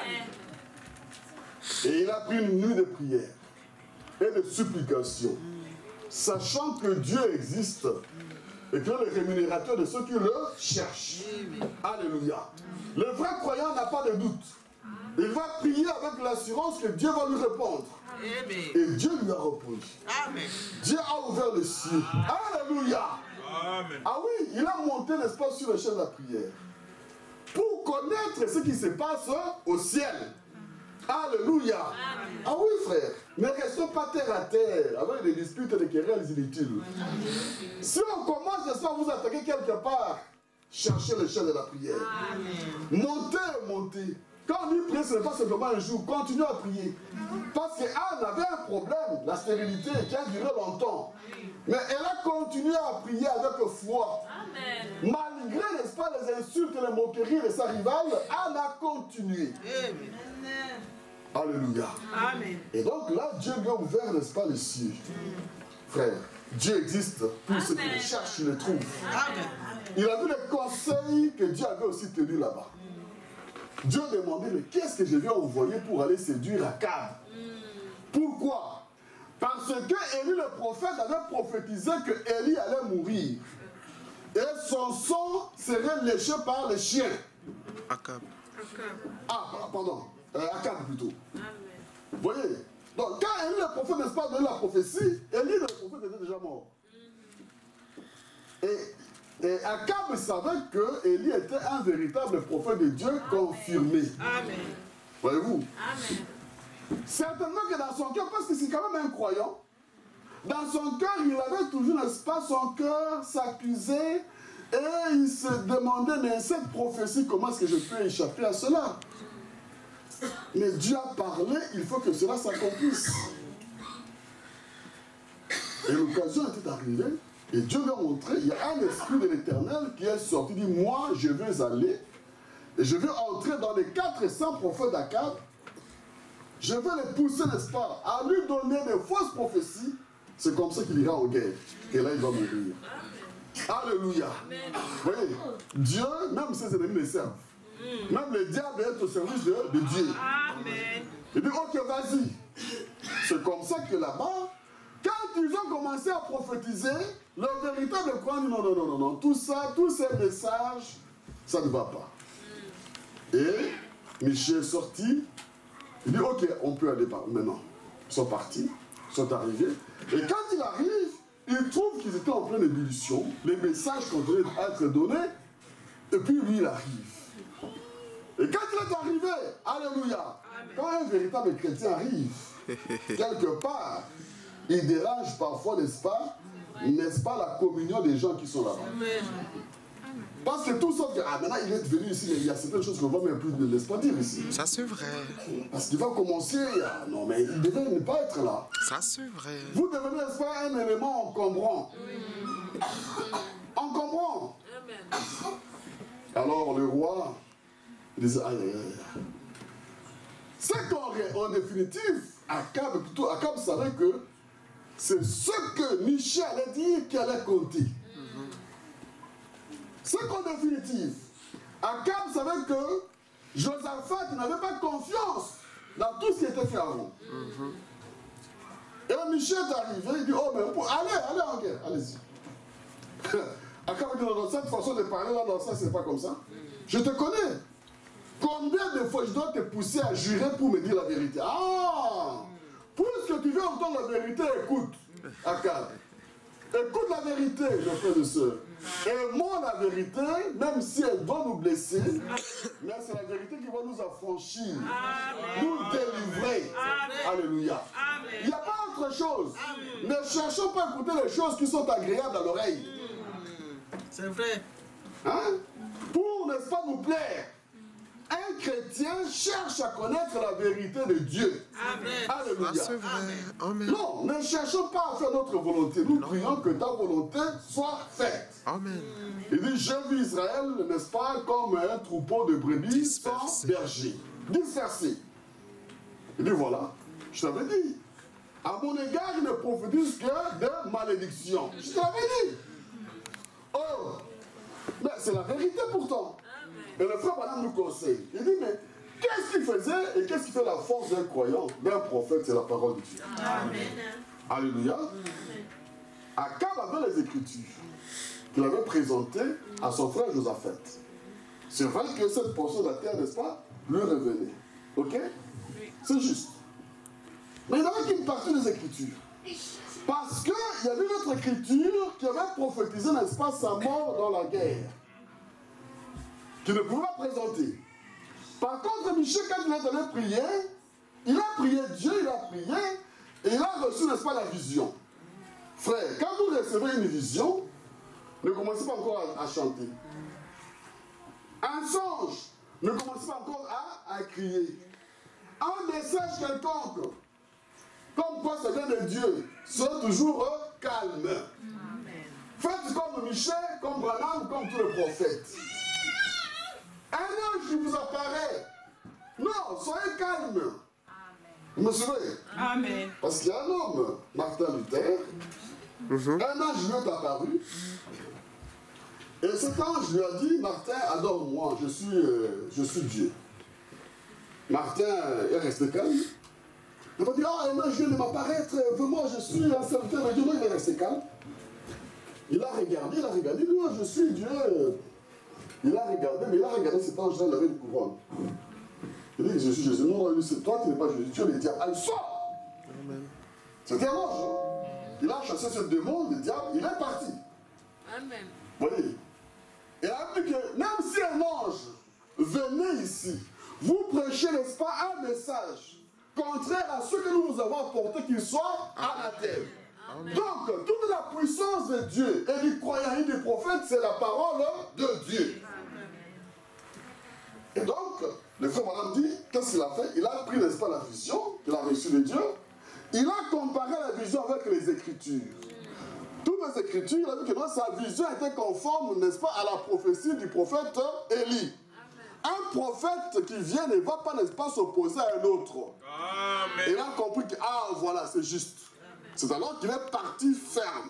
Et il a pris une nuit de prière et de supplication, sachant que Dieu existe et que le rémunérateur de ceux qui le cherchent. Alléluia. Le vrai croyant n'a pas de doute. Il va prier avec l'assurance que Dieu va lui répondre. Et Dieu lui a répondu. Dieu a ouvert le ciel. Alléluia. Amen. Ah oui, il a monté, n'est-ce pas, sur le champ de la prière pour connaître ce qui se passe au ciel. Alléluia. Amen. Ah oui, frère. Ne restons pas terre à terre avec des disputes et des querelles inutiles. Si on commence, n'est-ce pas, à vous attaquer quelque part, cherchez le champ de la prière. Amen. Montez, montez. Quand on dit prier, ce n'est pas simplement un jour. Continuez à prier. Parce qu'Anne avait un problème, la stérilité, qui a duré longtemps. Mais elle a continué à prier avec foi. Amen. Malgré, n'est-ce pas, les insultes et les moqueries de sa rivale, Anne a continué. Amen. Alléluia. Amen. Et donc là, Dieu lui a ouvert, n'est-ce pas, les cieux. Frère, Dieu existe pour ceux qui le cherchent, il le trouve. Amen. Il a vu les conseils que Dieu avait aussi tenus là-bas. Dieu demandait, mais qu'est-ce que je vais envoyer pour aller séduire Akab? Pourquoi? Parce que Élie le prophète avait prophétisé que Élie allait mourir. Et son sang serait léché par les chiens. Akab. Ah, pardon. Euh, Akab plutôt. Amen. Vous voyez? Donc quand Élie le prophète, n'est-ce pas, donné la prophétie, Élie le prophète était déjà mort. Et, et Akab savait que Élie était un véritable prophète de Dieu. Amen. Confirmé. Amen. Voyez-vous? Amen. Certainement que dans son cœur, parce que c'est quand même un croyant, dans son cœur, il avait toujours, n'est-ce pas, son cœur s'accusait Et il se demandait, mais cette prophétie, comment est-ce que je peux échapper à cela? Mais Dieu a parlé, il faut que cela s'accomplisse. Et l'occasion était arrivée, et Dieu leur a montré, il y a un esprit de l'Éternel qui est sorti, dit, moi je vais aller, et je vais entrer dans les quatre cents prophètes d'Akab, je vais les pousser, n'est-ce pas, à lui donner des fausses prophéties, c'est comme ça qu'il ira en guerre, et là il va mourir. Alléluia. Vous voyez, Dieu, même ses ennemis le servent. Même le diable est au service de, de Dieu. Amen. Il dit, ok, vas-y. C'est comme ça que là-bas, quand ils ont commencé à prophétiser, le véritable croyant dit, non, non, non, non, non, tout ça, tous ces messages, ça ne va pas. Et Michel est sorti, il dit, ok, on peut aller par maintenant. Ils sont partis, ils sont arrivés. Et quand il arrive, il trouve qu'ils étaient en pleine ébullition, les messages continuaient à être donnés, et puis lui, il arrive. Et quand il est arrivé, alléluia, quand un véritable chrétien arrive, quelque part, il dérange parfois, n'est-ce pas, n'est-ce pas, la communion des gens qui sont là-bas. Parce que tout ça, ah, maintenant il est venu ici, mais il y a certaines choses qu'on ne va même plus, n'est-ce pas, dire ici. Ça c'est vrai. Parce qu'il va commencer, ah, non mais il devait ne pas être là. Ça c'est vrai. Vous devenez, n'est-ce pas, un élément encombrant. Encombrant. Alors le roi disait, aïe, aïe, aïe. C'est qu'en définitive, Akab, plutôt, Akab savait que c'est ce que Michel allait dire qui allait compter. C'est qu'en définitive, Akab savait que Josaphat n'avait pas confiance dans tout ce qui était fait avant. Et là, Michel est arrivé, il dit, oh, mais allez, allez en guerre, allez-y. Akab dit, non, non, cette façon de parler là, non, ça, c'est pas comme ça. Je te connais. Combien de fois je dois te pousser à jurer pour me dire la vérité? Ah! Puisque tu veux entendre la vérité, écoute, Akab. Écoute la vérité, mes frères et sœurs. Aimons la vérité, même si elle doit nous blesser, mais c'est la vérité qui va nous affranchir, Amen. Nous délivrer. Amen. Alléluia. Amen. Il n'y a pas autre chose. Amen. Ne cherchons pas à écouter les choses qui sont agréables à l'oreille. C'est vrai. Hein? Pour, n'est-ce pas, nous plaire. Un chrétien cherche à connaître la vérité de Dieu. Amen. Alléluia. C'est vrai. Amen. Non, ne cherchons pas à faire notre volonté. Nous non. prions que ta volonté soit faite. Amen. Il dit, j'ai vu Israël, n'est-ce pas, comme un troupeau de brebis sans berger. Dispersé. Il dit, voilà, je t'avais dit. À mon égard, je ne prophétise que de malédiction. Je t'avais dit. Oh, mais c'est la vérité pourtant. Et le frère Branham nous conseille. Il dit, mais qu'est-ce qu'il faisait et qu'est-ce qui fait la force d'un croyant, d'un prophète? C'est la parole de Dieu. Amen. Alléluia. Akab avait les Écritures qu'il avait présentées à son frère Josaphat. C'est vrai que cette portion de la terre, n'est-ce pas, lui revenait. Ok? C'est juste. Mais il n'avait qu'une partie des Écritures. Parce qu'il y avait une autre Écriture qui avait prophétisé, n'est-ce pas, sa mort dans la guerre. Qui ne pouvait pas présenter. Par contre, Michel, quand il est allé prier, il a prié Dieu, il a prié, et il a reçu, n'est-ce pas, la vision. Frère, quand vous recevez une vision, ne commencez pas encore à, à chanter. Un songe, ne commencez pas encore à, à crier. Un message quelconque, comme quoi ça vient de Dieu, soyez toujours calme. Amen. Faites comme Michel, comme Branham, comme tous les prophètes. Un ange qui vous apparaît. Non, soyez calme. Amen. Vous me suivez? Amen. Parce qu'il y a un homme, Martin Luther, mm-hmm. un ange lui est apparu. Et cet ange lui a dit, Martin, adore-moi, je suis, euh, je suis Dieu. Martin est resté calme. Il va dire, ah, un ange vient de m'apparaître, moi je suis un serviteur de Dieu. Non, il est resté calme. Il a regardé, il a regardé, non, je suis Dieu. Il a regardé, mais il a regardé cet ange-là, il avait une couronne. Il dit, je suis Jésus. Non, non, c'est toi qui n'es pas Jésus, tu es le diable. Allez, sors! C'était un ange. Hein? Il a chassé ce démon, le diable, il est parti. Amen. Vous voyez? Et il a dit que même si un ange venait ici, vous prêchez, n'est-ce pas, un message contraire à ce que nous vous avons apporté, qu'il soit anathème. Donc, toute la puissance de Dieu et du croyant et du prophète, c'est la parole de Dieu. Et donc, le frère Madame dit, qu'est-ce qu'il a fait? Il a pris, n'est-ce pas, la vision qu'il a reçue de Dieu. Il a comparé la vision avec les Écritures. Toutes les Écritures, il a vu que dans sa vision était conforme, n'est-ce pas, à la prophétie du prophète Élie. Un prophète qui vient ne va pas, n'est-ce pas, s'opposer à un autre. Amen. Il a compris que, ah, voilà, c'est juste. C'est alors qu'il est parti ferme.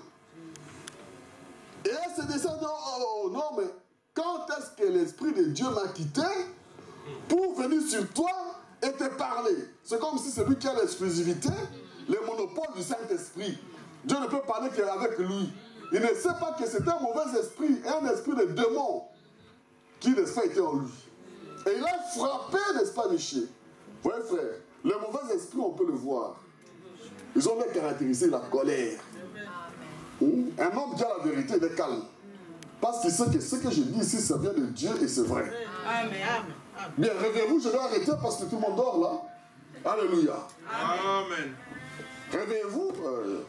Et elle s'est dit, oh, oh, non, mais quand est-ce que l'Esprit de Dieu m'a quitté pour venir sur toi et te parler? C'est comme si c'est lui qui a l'exclusivité, le monopole du Saint-Esprit. Dieu ne peut parler qu'avec lui. Il ne sait pas que c'est un mauvais esprit, un esprit de démon qui, n'est-ce pas, était en lui. Et il a frappé, n'est-ce pas, Michel? Vous voyez, frère, le mauvais esprit, on peut le voir. Ils ont bien caractérisé la colère. Amen. Un homme qui a la vérité, il est calme. Parce qu'il sait que ce que je dis ici, ça vient de Dieu et c'est vrai. Amen. Bien, réveillez-vous, je vais arrêter parce que tout le monde dort là. Alléluia. Amen. Réveillez-vous. Euh...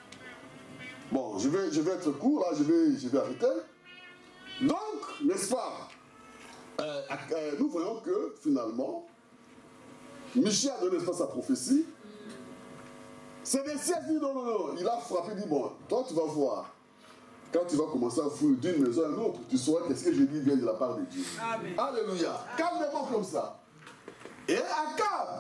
Bon, je vais, je vais être court là, je vais, je vais arrêter. Donc, n'est-ce pas, euh, euh, nous voyons que finalement, Michel a donné, n'est-ce pas, sa prophétie. C'est des siècles, dit non, non, non. Il a frappé, il dit bon, toi tu vas voir. Quand tu vas commencer à fouiller d'une maison à une autre, tu sauras que ce que je dis vient de la part de Dieu. Amen. Alléluia. Calmement comme ça. Et Akab,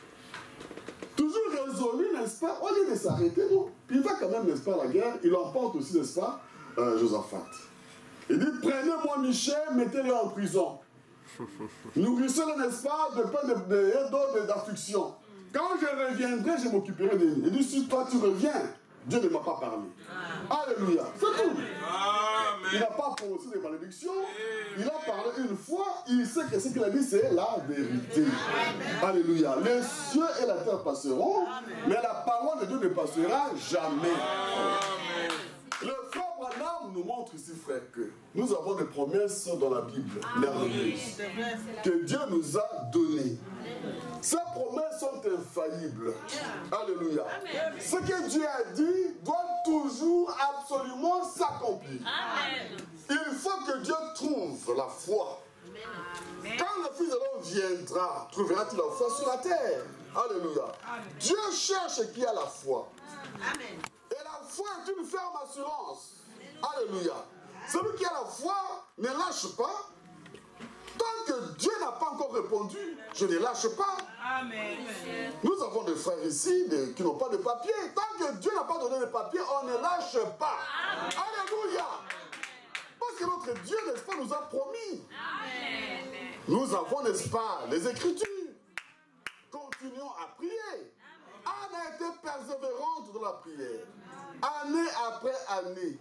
toujours résolu, n'est-ce pas, au lieu de s'arrêter, non. Il va quand même, n'est-ce pas, à la guerre. Il emporte aussi, n'est-ce pas, euh, Josaphat. Il dit, prenez-moi Michel, mettez-le en prison. Nourrissez-le, n'est-ce pas, de pain de, de, de, d'affliction. Quand je reviendrai, je m'occuperai de lui. Il dit, si toi tu reviens, Dieu ne m'a pas parlé. Alléluia. C'est tout. Amen. Il n'a pas prononcé des malédictions. Il a parlé une fois. Il sait que ce qu'il a dit, c'est la vérité. Amen. Alléluia. Les cieux et la terre passeront, amen, mais la parole de Dieu ne passera jamais. Amen. Le frère Branham nous montre ici, frère, que nous avons des promesses dans la Bible merveilleuses que Dieu nous a données. Ces promesses sont infaillibles. Alléluia. Amen. Ce que Dieu a dit doit toujours absolument s'accomplir. Il faut que Dieu trouve la foi. Amen. Quand le Fils de l'homme viendra, trouvera-t-il la foi sur la terre? Alléluia. Amen. Dieu cherche qui a la foi. Amen. Et la foi est une ferme assurance. Alléluia. Celui qui a la foi ne lâche pas. Tant que Dieu n'a pas encore répondu, je ne lâche pas. Amen. Nous avons des frères ici des, qui n'ont pas de papier. Tant que Dieu n'a pas donné de papier, on ne lâche pas. Amen. Alléluia. Parce que notre Dieu, n'est-ce pas, nous a promis. Amen. Nous avons, n'est-ce pas, les Écritures. Continuons à prier. Anne a été persévérante dans la prière. Année après année.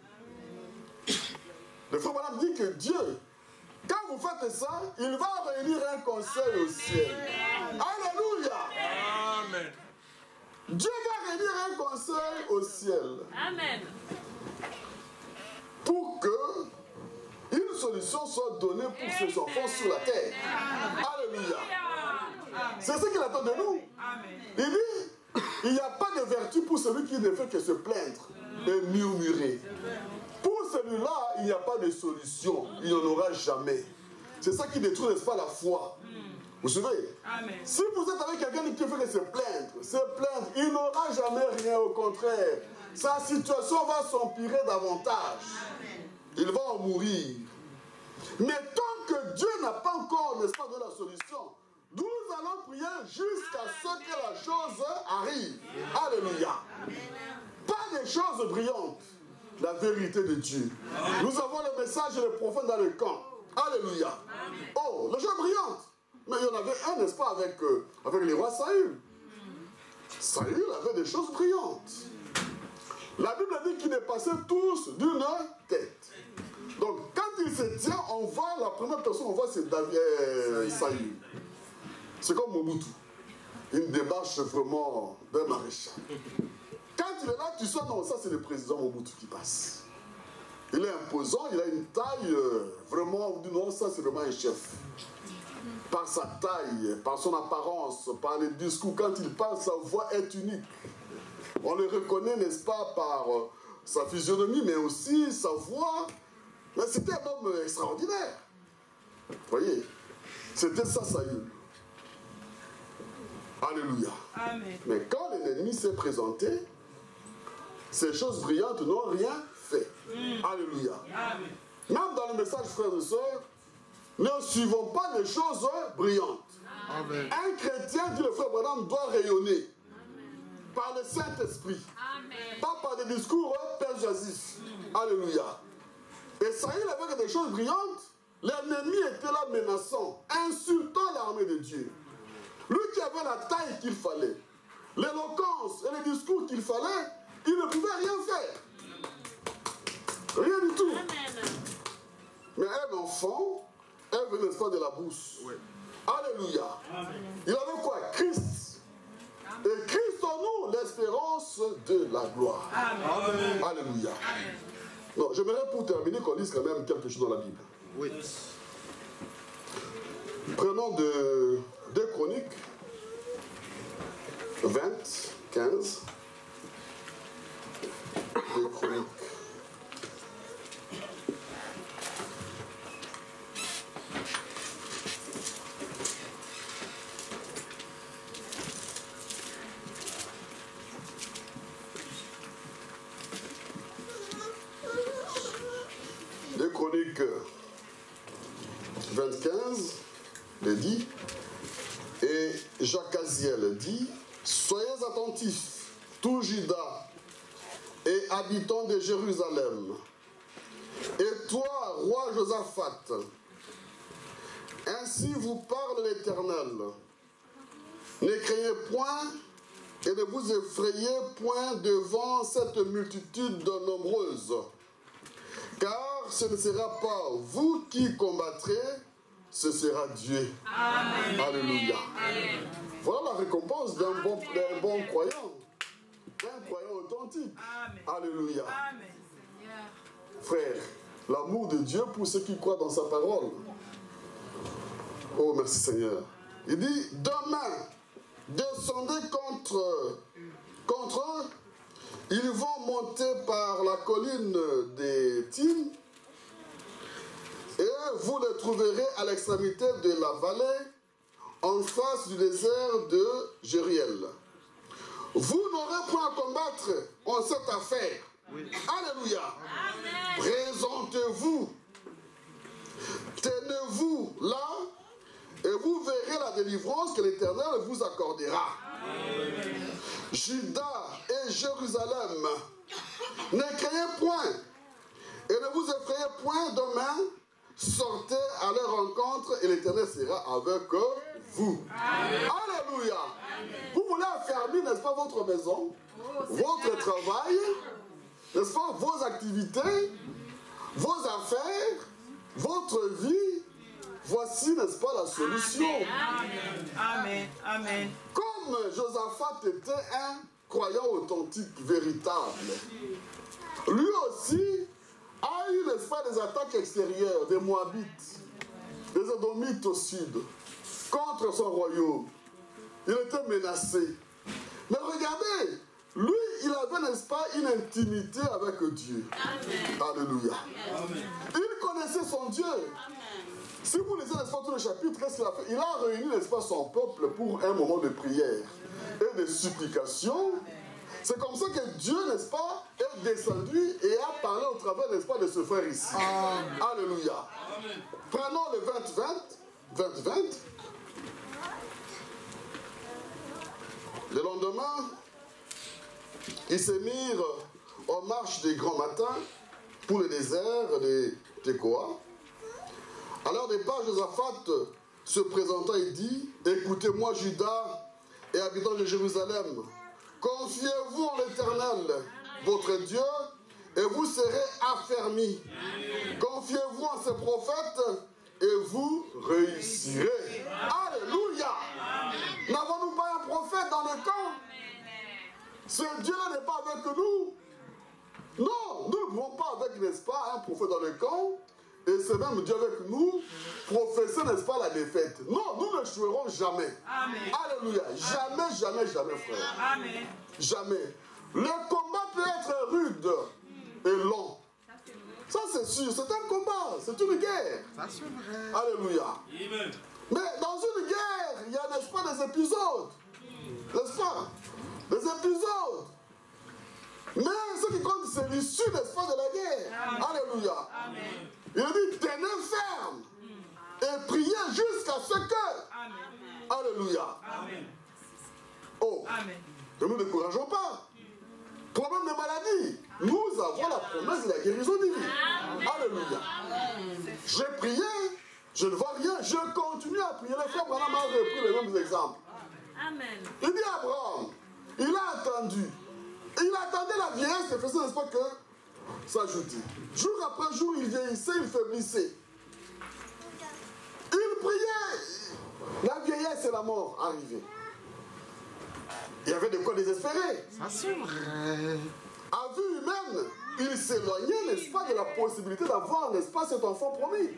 Le frère Madame dit que Dieu, quand vous faites ça, il va réunir un conseil au ciel. Alléluia. Amen. Dieu va réunir un conseil au ciel. Amen. Pour que une solution soit donnée pour ses enfants sur la terre. Alléluia. C'est ce qu'il attend de nous. Il dit, il n'y a pas de vertu pour celui qui ne fait que se plaindre et murmurer. Pour celui-là, il n'y a pas de solution. Il n'y en aura jamais. C'est ça qui détruit, n'est-ce pas, la foi. Vous savez, amen, si vous êtes avec quelqu'un qui fait que se plaindre, se plaindre, il n'aura jamais rien. Au contraire, sa situation va s'empirer davantage. Amen. Il va en mourir. Mais tant que Dieu n'a pas encore, n'est-ce pas, de la solution, nous allons prier jusqu'à ce que la chose arrive. Alléluia. Pas des choses brillantes. La vérité de Dieu. Amen. Nous avons le message et le prophète dans le camp. Alléluia. Amen. Oh, les gens brillants. Mais il y en avait un, n'est-ce pas, avec, euh, avec les rois Saül. Saül avait des choses brillantes. La Bible dit qu'ils dépassaient tous d'une tête. Donc, quand il se tient, on voit, la première personne, on voit, c'est David, euh, Saül. C'est comme Mobutu. Une démarche vraiment d'un maréchal. Quand il est là, tu sens, non, ça c'est le président Mobutu qui passe. Il est imposant, il a une taille, euh, vraiment, on dit non, ça c'est vraiment un chef. Par sa taille, par son apparence, par les discours, quand il parle, sa voix est unique. On le reconnaît, n'est-ce pas, par euh, sa physionomie, mais aussi sa voix. Mais c'était un homme extraordinaire. Vous voyez, c'était ça, Saül. Alléluia. Amen. Mais quand l'ennemi s'est présenté, ces choses brillantes n'ont rien fait. Mm. Alléluia. Amen. Même dans le message, frères et sœurs, ne suivons pas les choses brillantes. Amen. Un chrétien, dit le frère Branham, doit rayonner. Amen. Par le Saint-Esprit. Pas par des discours persuasifs. Mm. Alléluia. Et Saül avait des choses brillantes. L'ennemi était là menaçant, insultant l'armée de Dieu. Lui qui avait la taille qu'il fallait, l'éloquence et les discours qu'il fallait, il ne pouvait rien faire. Rien du tout. Amen. Mais un enfant, elle venait pas de la bourse. Oui. Alléluia. Amen. Il avait quoi? Christ. Amen. Et Christ en nous, l'espérance de la gloire. Amen. Alléluia. Amen. Non, j'aimerais pour terminer qu'on lise quand même quelque chose dans la Bible. Oui. Prenons de deux Chroniques vingt, quinze. Deux Chroniques. Deux Chroniques vingt, quinze, le dit, et Jacaziel dit, soyez attentifs, tout Juda et habitants de Jérusalem, et toi, roi Josaphat, ainsi vous parle l'Éternel, ne craignez point et ne vous effrayez point devant cette multitude nombreuse, car ce ne sera pas vous qui combattrez, ce sera Dieu. Amen. Alléluia. Amen. Voilà la récompense d'un bon, d'un bon croyant. Un croyant authentique. Amen. Alléluia. Amen. Frère, l'amour de Dieu pour ceux qui croient dans sa parole. Oh, merci Seigneur. Il dit, demain, descendez contre, contre eux. Ils vont monter par la colline des Tines et vous les trouverez à l'extrémité de la vallée en face du désert de Jériel. Vous n'aurez point à combattre en cette affaire. Oui. Alléluia. Amen. Présentez-vous. Tenez-vous là et vous verrez la délivrance que l'Éternel vous accordera. Amen. Juda et Jérusalem, ne craignez point et ne vous effrayez point demain, sortez à leur rencontre et l'Éternel sera avec vous. Amen. Alléluia. Amen. Vous voulez affermir, n'est-ce pas, votre maison, oh, votre travail, n'est-ce pas, vos activités, vos affaires, votre vie. Voici, n'est-ce pas, la solution. Amen. Amen. Amen. Comme Josaphat était un croyant authentique, véritable, lui aussi a eu, n'est-ce pas, des attaques extérieures, des Moabites, des Édomites au sud, contre son royaume. Il était menacé. Mais regardez, lui, il avait, n'est-ce pas, une intimité avec Dieu. Amen. Alléluia. Amen. Il connaissait son Dieu. Amen. Si vous lisez, n'est-ce pas, tout le chapitre, qu'est-ce qu'il a fait? Il a réuni, n'est-ce pas, son peuple pour un moment de prière et de supplication. C'est comme ça que Dieu, n'est-ce pas, est descendu et a parlé au travers, n'est-ce pas, de ce frère ici. Amen. Alléluia. Amen. Prenons le vingt vingt. vingt vingt. Le lendemain, ils se mirent en marche des grands matins pour le désert de Tekoa. Alors départ, Josaphat se présentant et dit, écoutez-moi Juda et habitants de Jérusalem, confiez-vous en l'Éternel, votre Dieu, et vous serez affermis. Confiez-vous en ses prophètes et vous réussirez. Alléluia. N'avons-nous pas un prophète dans le camp? Ce Dieu-là n'est pas avec nous. Non, nous ne pouvons pas avec, n'est-ce pas, un prophète dans le camp. Et c'est même Dieu avec nous, professer, n'est-ce pas, la défaite. Non, nous ne jouerons jamais. Amen. Alléluia. Jamais, jamais, jamais, frère. Amen. Jamais. Le combat peut être rude et long. Ça c'est sûr, c'est un combat, c'est une guerre. Ça c'est vrai. Alléluia. Amen. Mais dans une guerre, il y a, n'est-ce pas, des épisodes. N'est-ce pas? Des épisodes. Mais ce qui compte, c'est l'issue, n'est-ce pas, de la guerre. Amen. Alléluia. Amen. Il dit, tenez ferme et priez jusqu'à ce que. Amen. Alléluia. Amen. Oh, Amen. Ne nous décourageons pas. Problème de maladie, nous avons la promesse de la guérison divine. Amen. Alléluia. J'ai prié, je ne vois rien, je continue à prier. Les frères Branham a repris les mêmes exemples. Amen. Il dit à Abraham, il a attendu. Il attendait la vieillesse et faisait, n'est-ce pas, que s'ajouter. Jour après jour, il vieillissait, il faiblissait. Il priait. La vieillesse et la mort arrivaient. Il y avait de quoi désespérer. Ça c'est vrai. À vue humaine, il s'éloignait, n'est-ce pas, de la possibilité d'avoir, n'est-ce pas, cet enfant promis.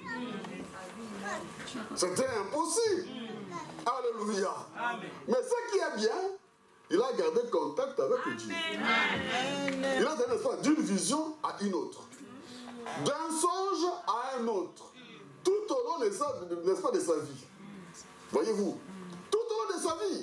C'était impossible. Alléluia. Mais ce qui est bien, il a gardé contact avec Dieu. Il a donné, n'est-ce pas, d'une vision à une autre. D'un songe à un autre. Tout au long, n'est-ce pas, de sa vie. Voyez-vous, tout au long de sa vie.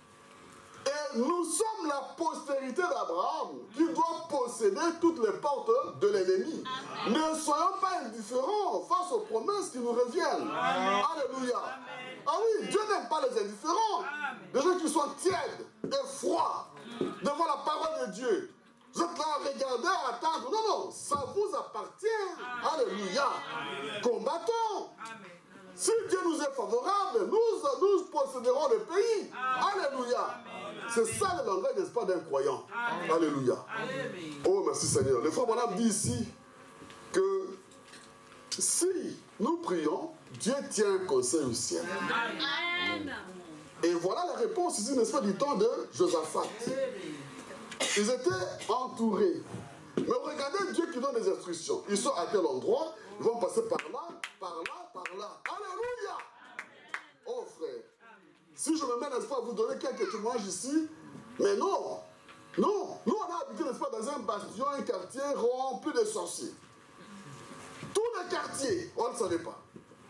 Et nous sommes la postérité d'Abraham qui doit posséder toutes les portes de l'ennemi. Ne soyons pas indifférents face aux promesses qui nous reviennent. Amen. Alléluia. Amen. Ah oui, Dieu n'aime pas les indifférents. Amen. Les gens qui sont tièdes et froids devant la parole de Dieu. Vous êtes là à regarder, à attendre. Non, non, ça vous appartient. Amen. Alléluia. Amen. Combattons. Amen. Si Dieu nous est favorable, nous, nous posséderons le pays. Amen. Alléluia. C'est ça le langage, n'est-ce pas, d'un croyant. Amen. Alléluia. Amen. Oh, merci Seigneur. Le frère Branham dit ici que si nous prions, Dieu tient un conseil au ciel. Amen. Et voilà la réponse ici, n'est-ce pas, du temps de Josaphat. Ils étaient entourés. Mais regardez Dieu qui donne des instructions. Ils sont à tel endroit, ils vont passer par là, par là, par là. Alléluia. Oh frère, si je me mets, n'est-ce pas, à vous donner quelques témoignages ici, mais non, non, nous on a habité, n'est-ce pas, dans un bastion, un quartier rempli de sorciers. Tous les quartiers, on ne le savait pas.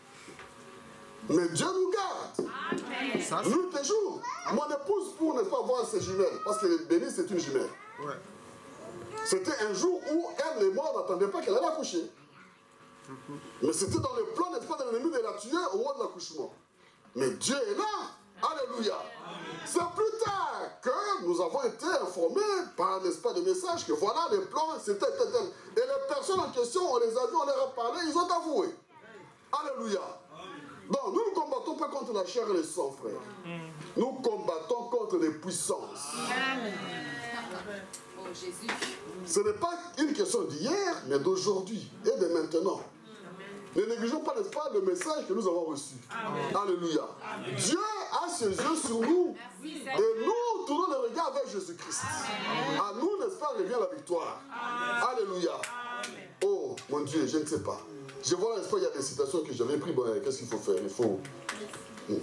Mais Dieu nous garde. Amen. Nuit et jour. Mon épouse pour, n'est-ce pas, voir ses jumelles, parce que Béni c'est une jumelle. Ouais. C'était un jour où elle et moi n'attendaient pas qu'elle allait accoucher. Mm-hmm. Mais c'était dans le plan, n'est-ce pas, de l'ennemi de la tuer au moment de l'accouchement. Mais Dieu est là. Alléluia. C'est plus tard que nous avons été informés par, n'est-ce pas, des messages que voilà les plans, c'était tel. Et les personnes en question, on les a vus, on leur a parlé, ils ont avoué. Alléluia. Donc nous ne combattons pas contre la chair et le sang, frère. Nous combattons contre les puissances. Amen. Oh, Jésus. Ce n'est pas une question d'hier, mais d'aujourd'hui et de maintenant. Ne négligeons pas, n'est-ce pas, le message que nous avons reçu. Amen. Alléluia. Amen. Dieu a ses yeux sur nous. Merci. Et nous tournons le regard vers Jésus-Christ. À nous, n'est-ce pas, revient la victoire. Amen. Alléluia. Amen. Oh, mon Dieu, je ne sais pas. Je vois, n'est-ce pas, il y a des citations que j'avais prises. Bon, qu'est-ce qu'il faut faire? Il faut... Hmm.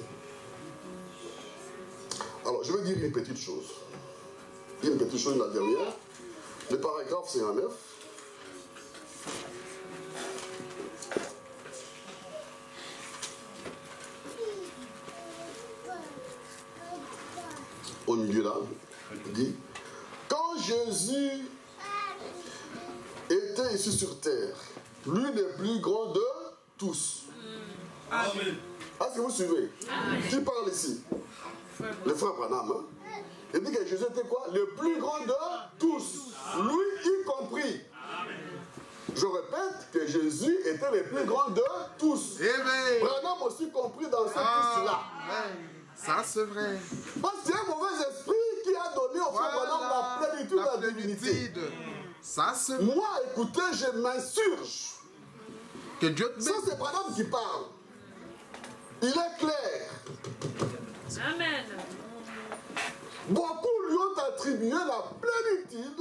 Alors, je vais dire une petite chose. Une petite chose, la dernière. Le paragraphe cinquante-neuf. Au milieu là, il dit, quand Jésus était ici sur terre, lui le plus grand de tous. Amen. Est-ce que vous suivez? Amen. Qui parle ici? Le frère Branham. Hein? Il dit que Jésus était quoi? Le plus grand de tous. Lui y compris. Amen. Je répète que Jésus était le plus grand de tous. Amen. Branham aussi compris dans cette liste-là. Ça c'est vrai. Parce qu'il y a un mauvais esprit qui a donné au frère Branham la plénitude de la divinité. Ça c'est... Moi, écoutez, je m'insurge. Que Dieu te... Ça c'est Branham qui parle. Il est clair. Amen. Beaucoup lui ont attribué la plénitude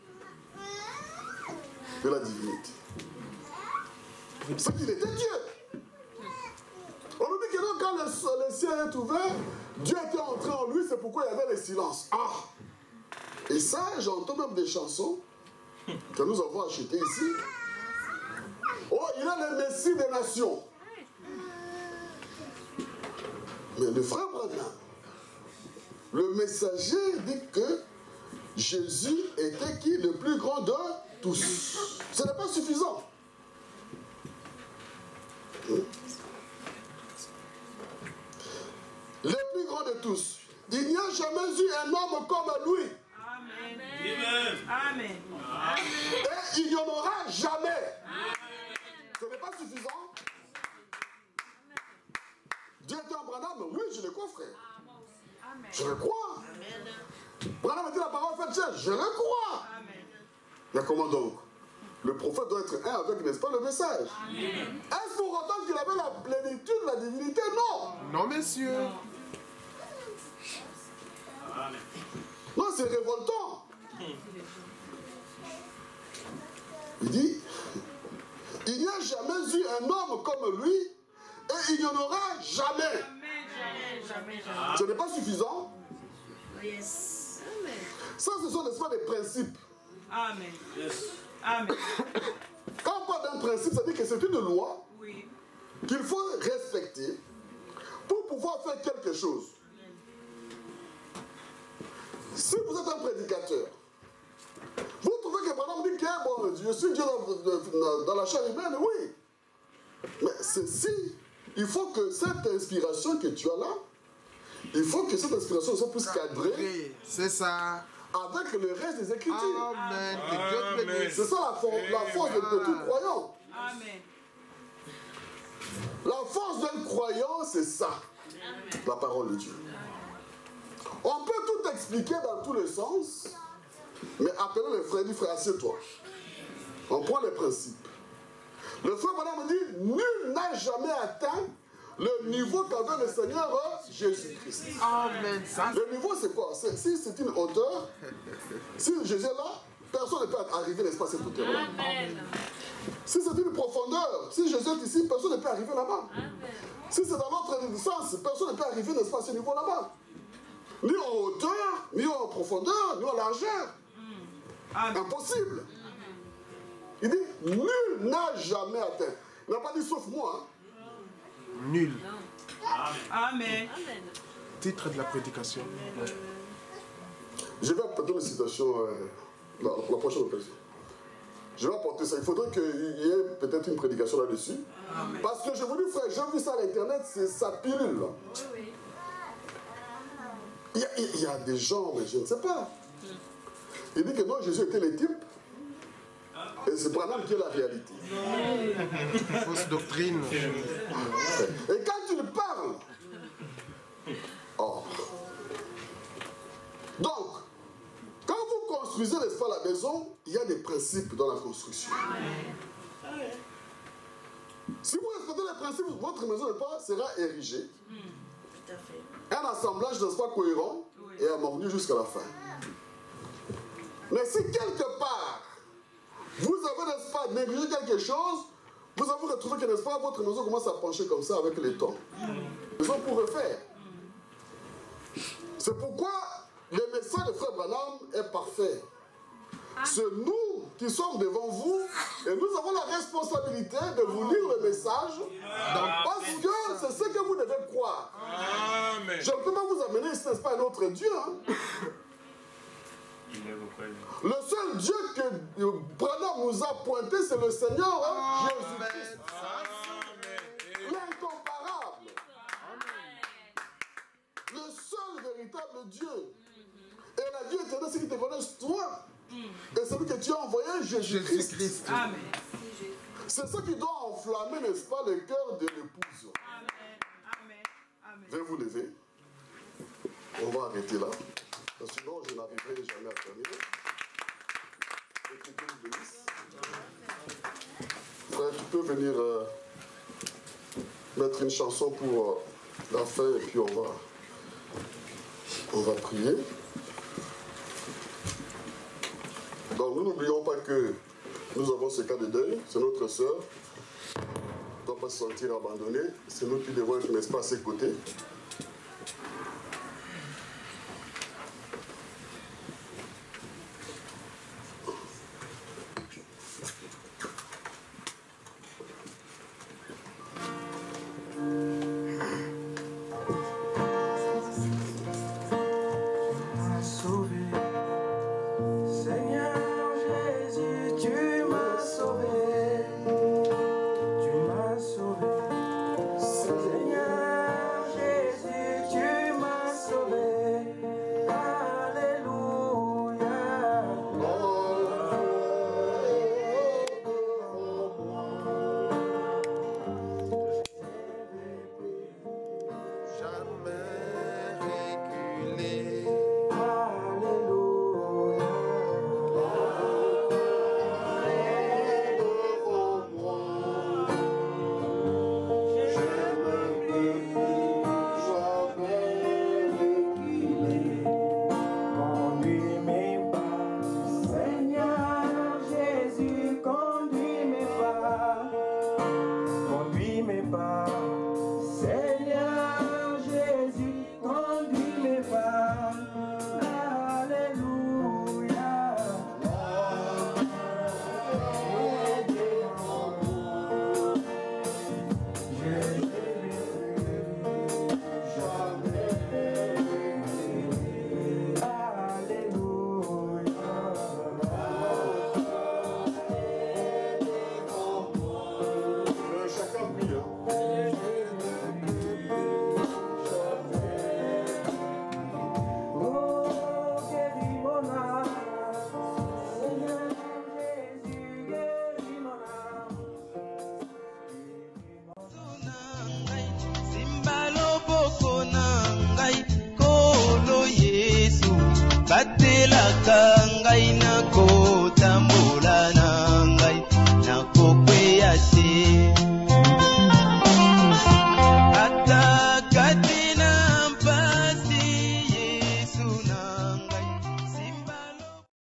de la divinité. C'est qu'il était Dieu. On nous dit que donc, quand le, le ciel est ouvert, Dieu était entré en lui, c'est pourquoi il y avait le silence. Ah! Et ça, j'entends même des chansons que nous avons achetées ici. Oh, il est le Messie des nations. Mais le frère Branham, le messager dit que Jésus était qui? Le plus grand de tous. Ce n'est pas suffisant. Le plus grand de tous. Il n'y a jamais eu un homme comme lui. Amen. Amen. Amen. Et il n'y en aura jamais. Ce n'est pas suffisant. Dieu était en Branham? Oui, je le crois, frère. Je le crois. Branham a dit la parole faite chair. Je le crois. Mais comment donc? Le prophète doit être un avec, n'est-ce pas, le message? Est-ce pour autant qu'il avait la plénitude de la divinité? Non. Non, messieurs. Non, c'est révoltant. Il dit, il n'y a jamais eu un homme comme lui et il n'y en aura jamais. Ce n'est pas suffisant. Ça, ce sont n'est-ce pas des principes. Amen. Amen. Quand on parle d'un principe, ça veut dire que c'est une loi Oui. qu'il faut respecter pour pouvoir faire quelque chose. Si vous êtes un prédicateur, vous trouvez que Branham dit que bon, je suis Dieu dans, dans la chair humaine, oui. Mais ceci, il faut que cette inspiration que tu as là, il faut que cette inspiration soit plus cadrée. C'est ça. Avec le reste des Écritures. Amen. Que Dieu te bénisse. C'est ça la, for la force de, de tout croyant. Amen. La force d'un croyant, c'est ça. La parole de Dieu. On peut tout expliquer dans tous les sens, mais appelez le frère, dit frère, assieds-toi. On prend les principes. Le frère Branham me dit, nul n'a jamais atteint le niveau qu'avait le Seigneur Jésus-Christ. Amen. Ça, Le niveau, c'est quoi? Si c'est une hauteur, si Jésus est là, personne ne peut arriver, n'est-ce pas, à cette hauteur-là. Si c'est une profondeur, si Jésus est ici, personne ne peut arriver là-bas. Si c'est dans notre sens, personne ne peut arriver, n'est-ce pas, à ce niveau-là-bas. Ni en hauteur, ni en profondeur, ni en largeur. Impossible. Il dit, nul n'a jamais atteint. Il n'a pas dit sauf moi. Hein. nul. Amen. Titre de la prédication. Je vais apporter une citation euh, la, la prochaine occasion. Je vais apporter ça. Il faudrait qu'il y ait peut-être une prédication là-dessus. Parce que je vous dis, frère, j'ai vu ça à l'internet, c'est sa pilule. Là. Il y, a, il y a des gens, mais je ne sais pas. Il dit que non, Jésus était les types. Et c'est Branham qui est la réalité. Fausse doctrine. Et quand tu le parles, oh. Donc, quand vous construisez, n'est-ce pas, la maison, il y a des principes dans la construction. Si vous respectez les principes, votre maison, n'est-ce pas, sera érigée. Un assemblage, n'est-ce pas, cohérent et harmonieux jusqu'à la fin. Mais si quelque part, vous avez, n'est-ce pas, négligé quelque chose, vous avez retrouvé que, n'est-ce pas, votre maison commence à pencher comme ça avec le temps. Ils ont pour refaire. C'est pourquoi le message de Frère Branham est parfait. C'est nous qui sommes devant vous et nous avons la responsabilité de vous lire le message parce que c'est ce que vous devez croire. Amen. Je ne peux pas vous amener ici, n'est-ce pas, un autre Dieu. Hein? Le seul Dieu que Branham nous a pointé, c'est le Seigneur hein, Jésus-Christ. L'incomparable. Le seul véritable Dieu. Et la vie éternelle, c'est qu'il te connaisse toi. Et celui que tu as envoyé, Jésus-Christ. Jésus-Christ. Amen. C'est ce qui doit enflammer, n'est-ce pas, le cœur de l'épouse. Amen. Amen. Amen. Veuillez vous lever. On va arrêter là. Parce que sinon, je n'arriverai jamais à terminer. Et que Dieu vous bénisse. Frère, tu peux venir euh, mettre une chanson pour euh, la fin et puis on va, on va prier. Donc nous n'oublions pas que nous avons ce cas de deuil, c'est notre sœur. Elle ne doit pas se sentir abandonnée. C'est nous qui devons être, n'est-ce pas, à ses côtés. Kaka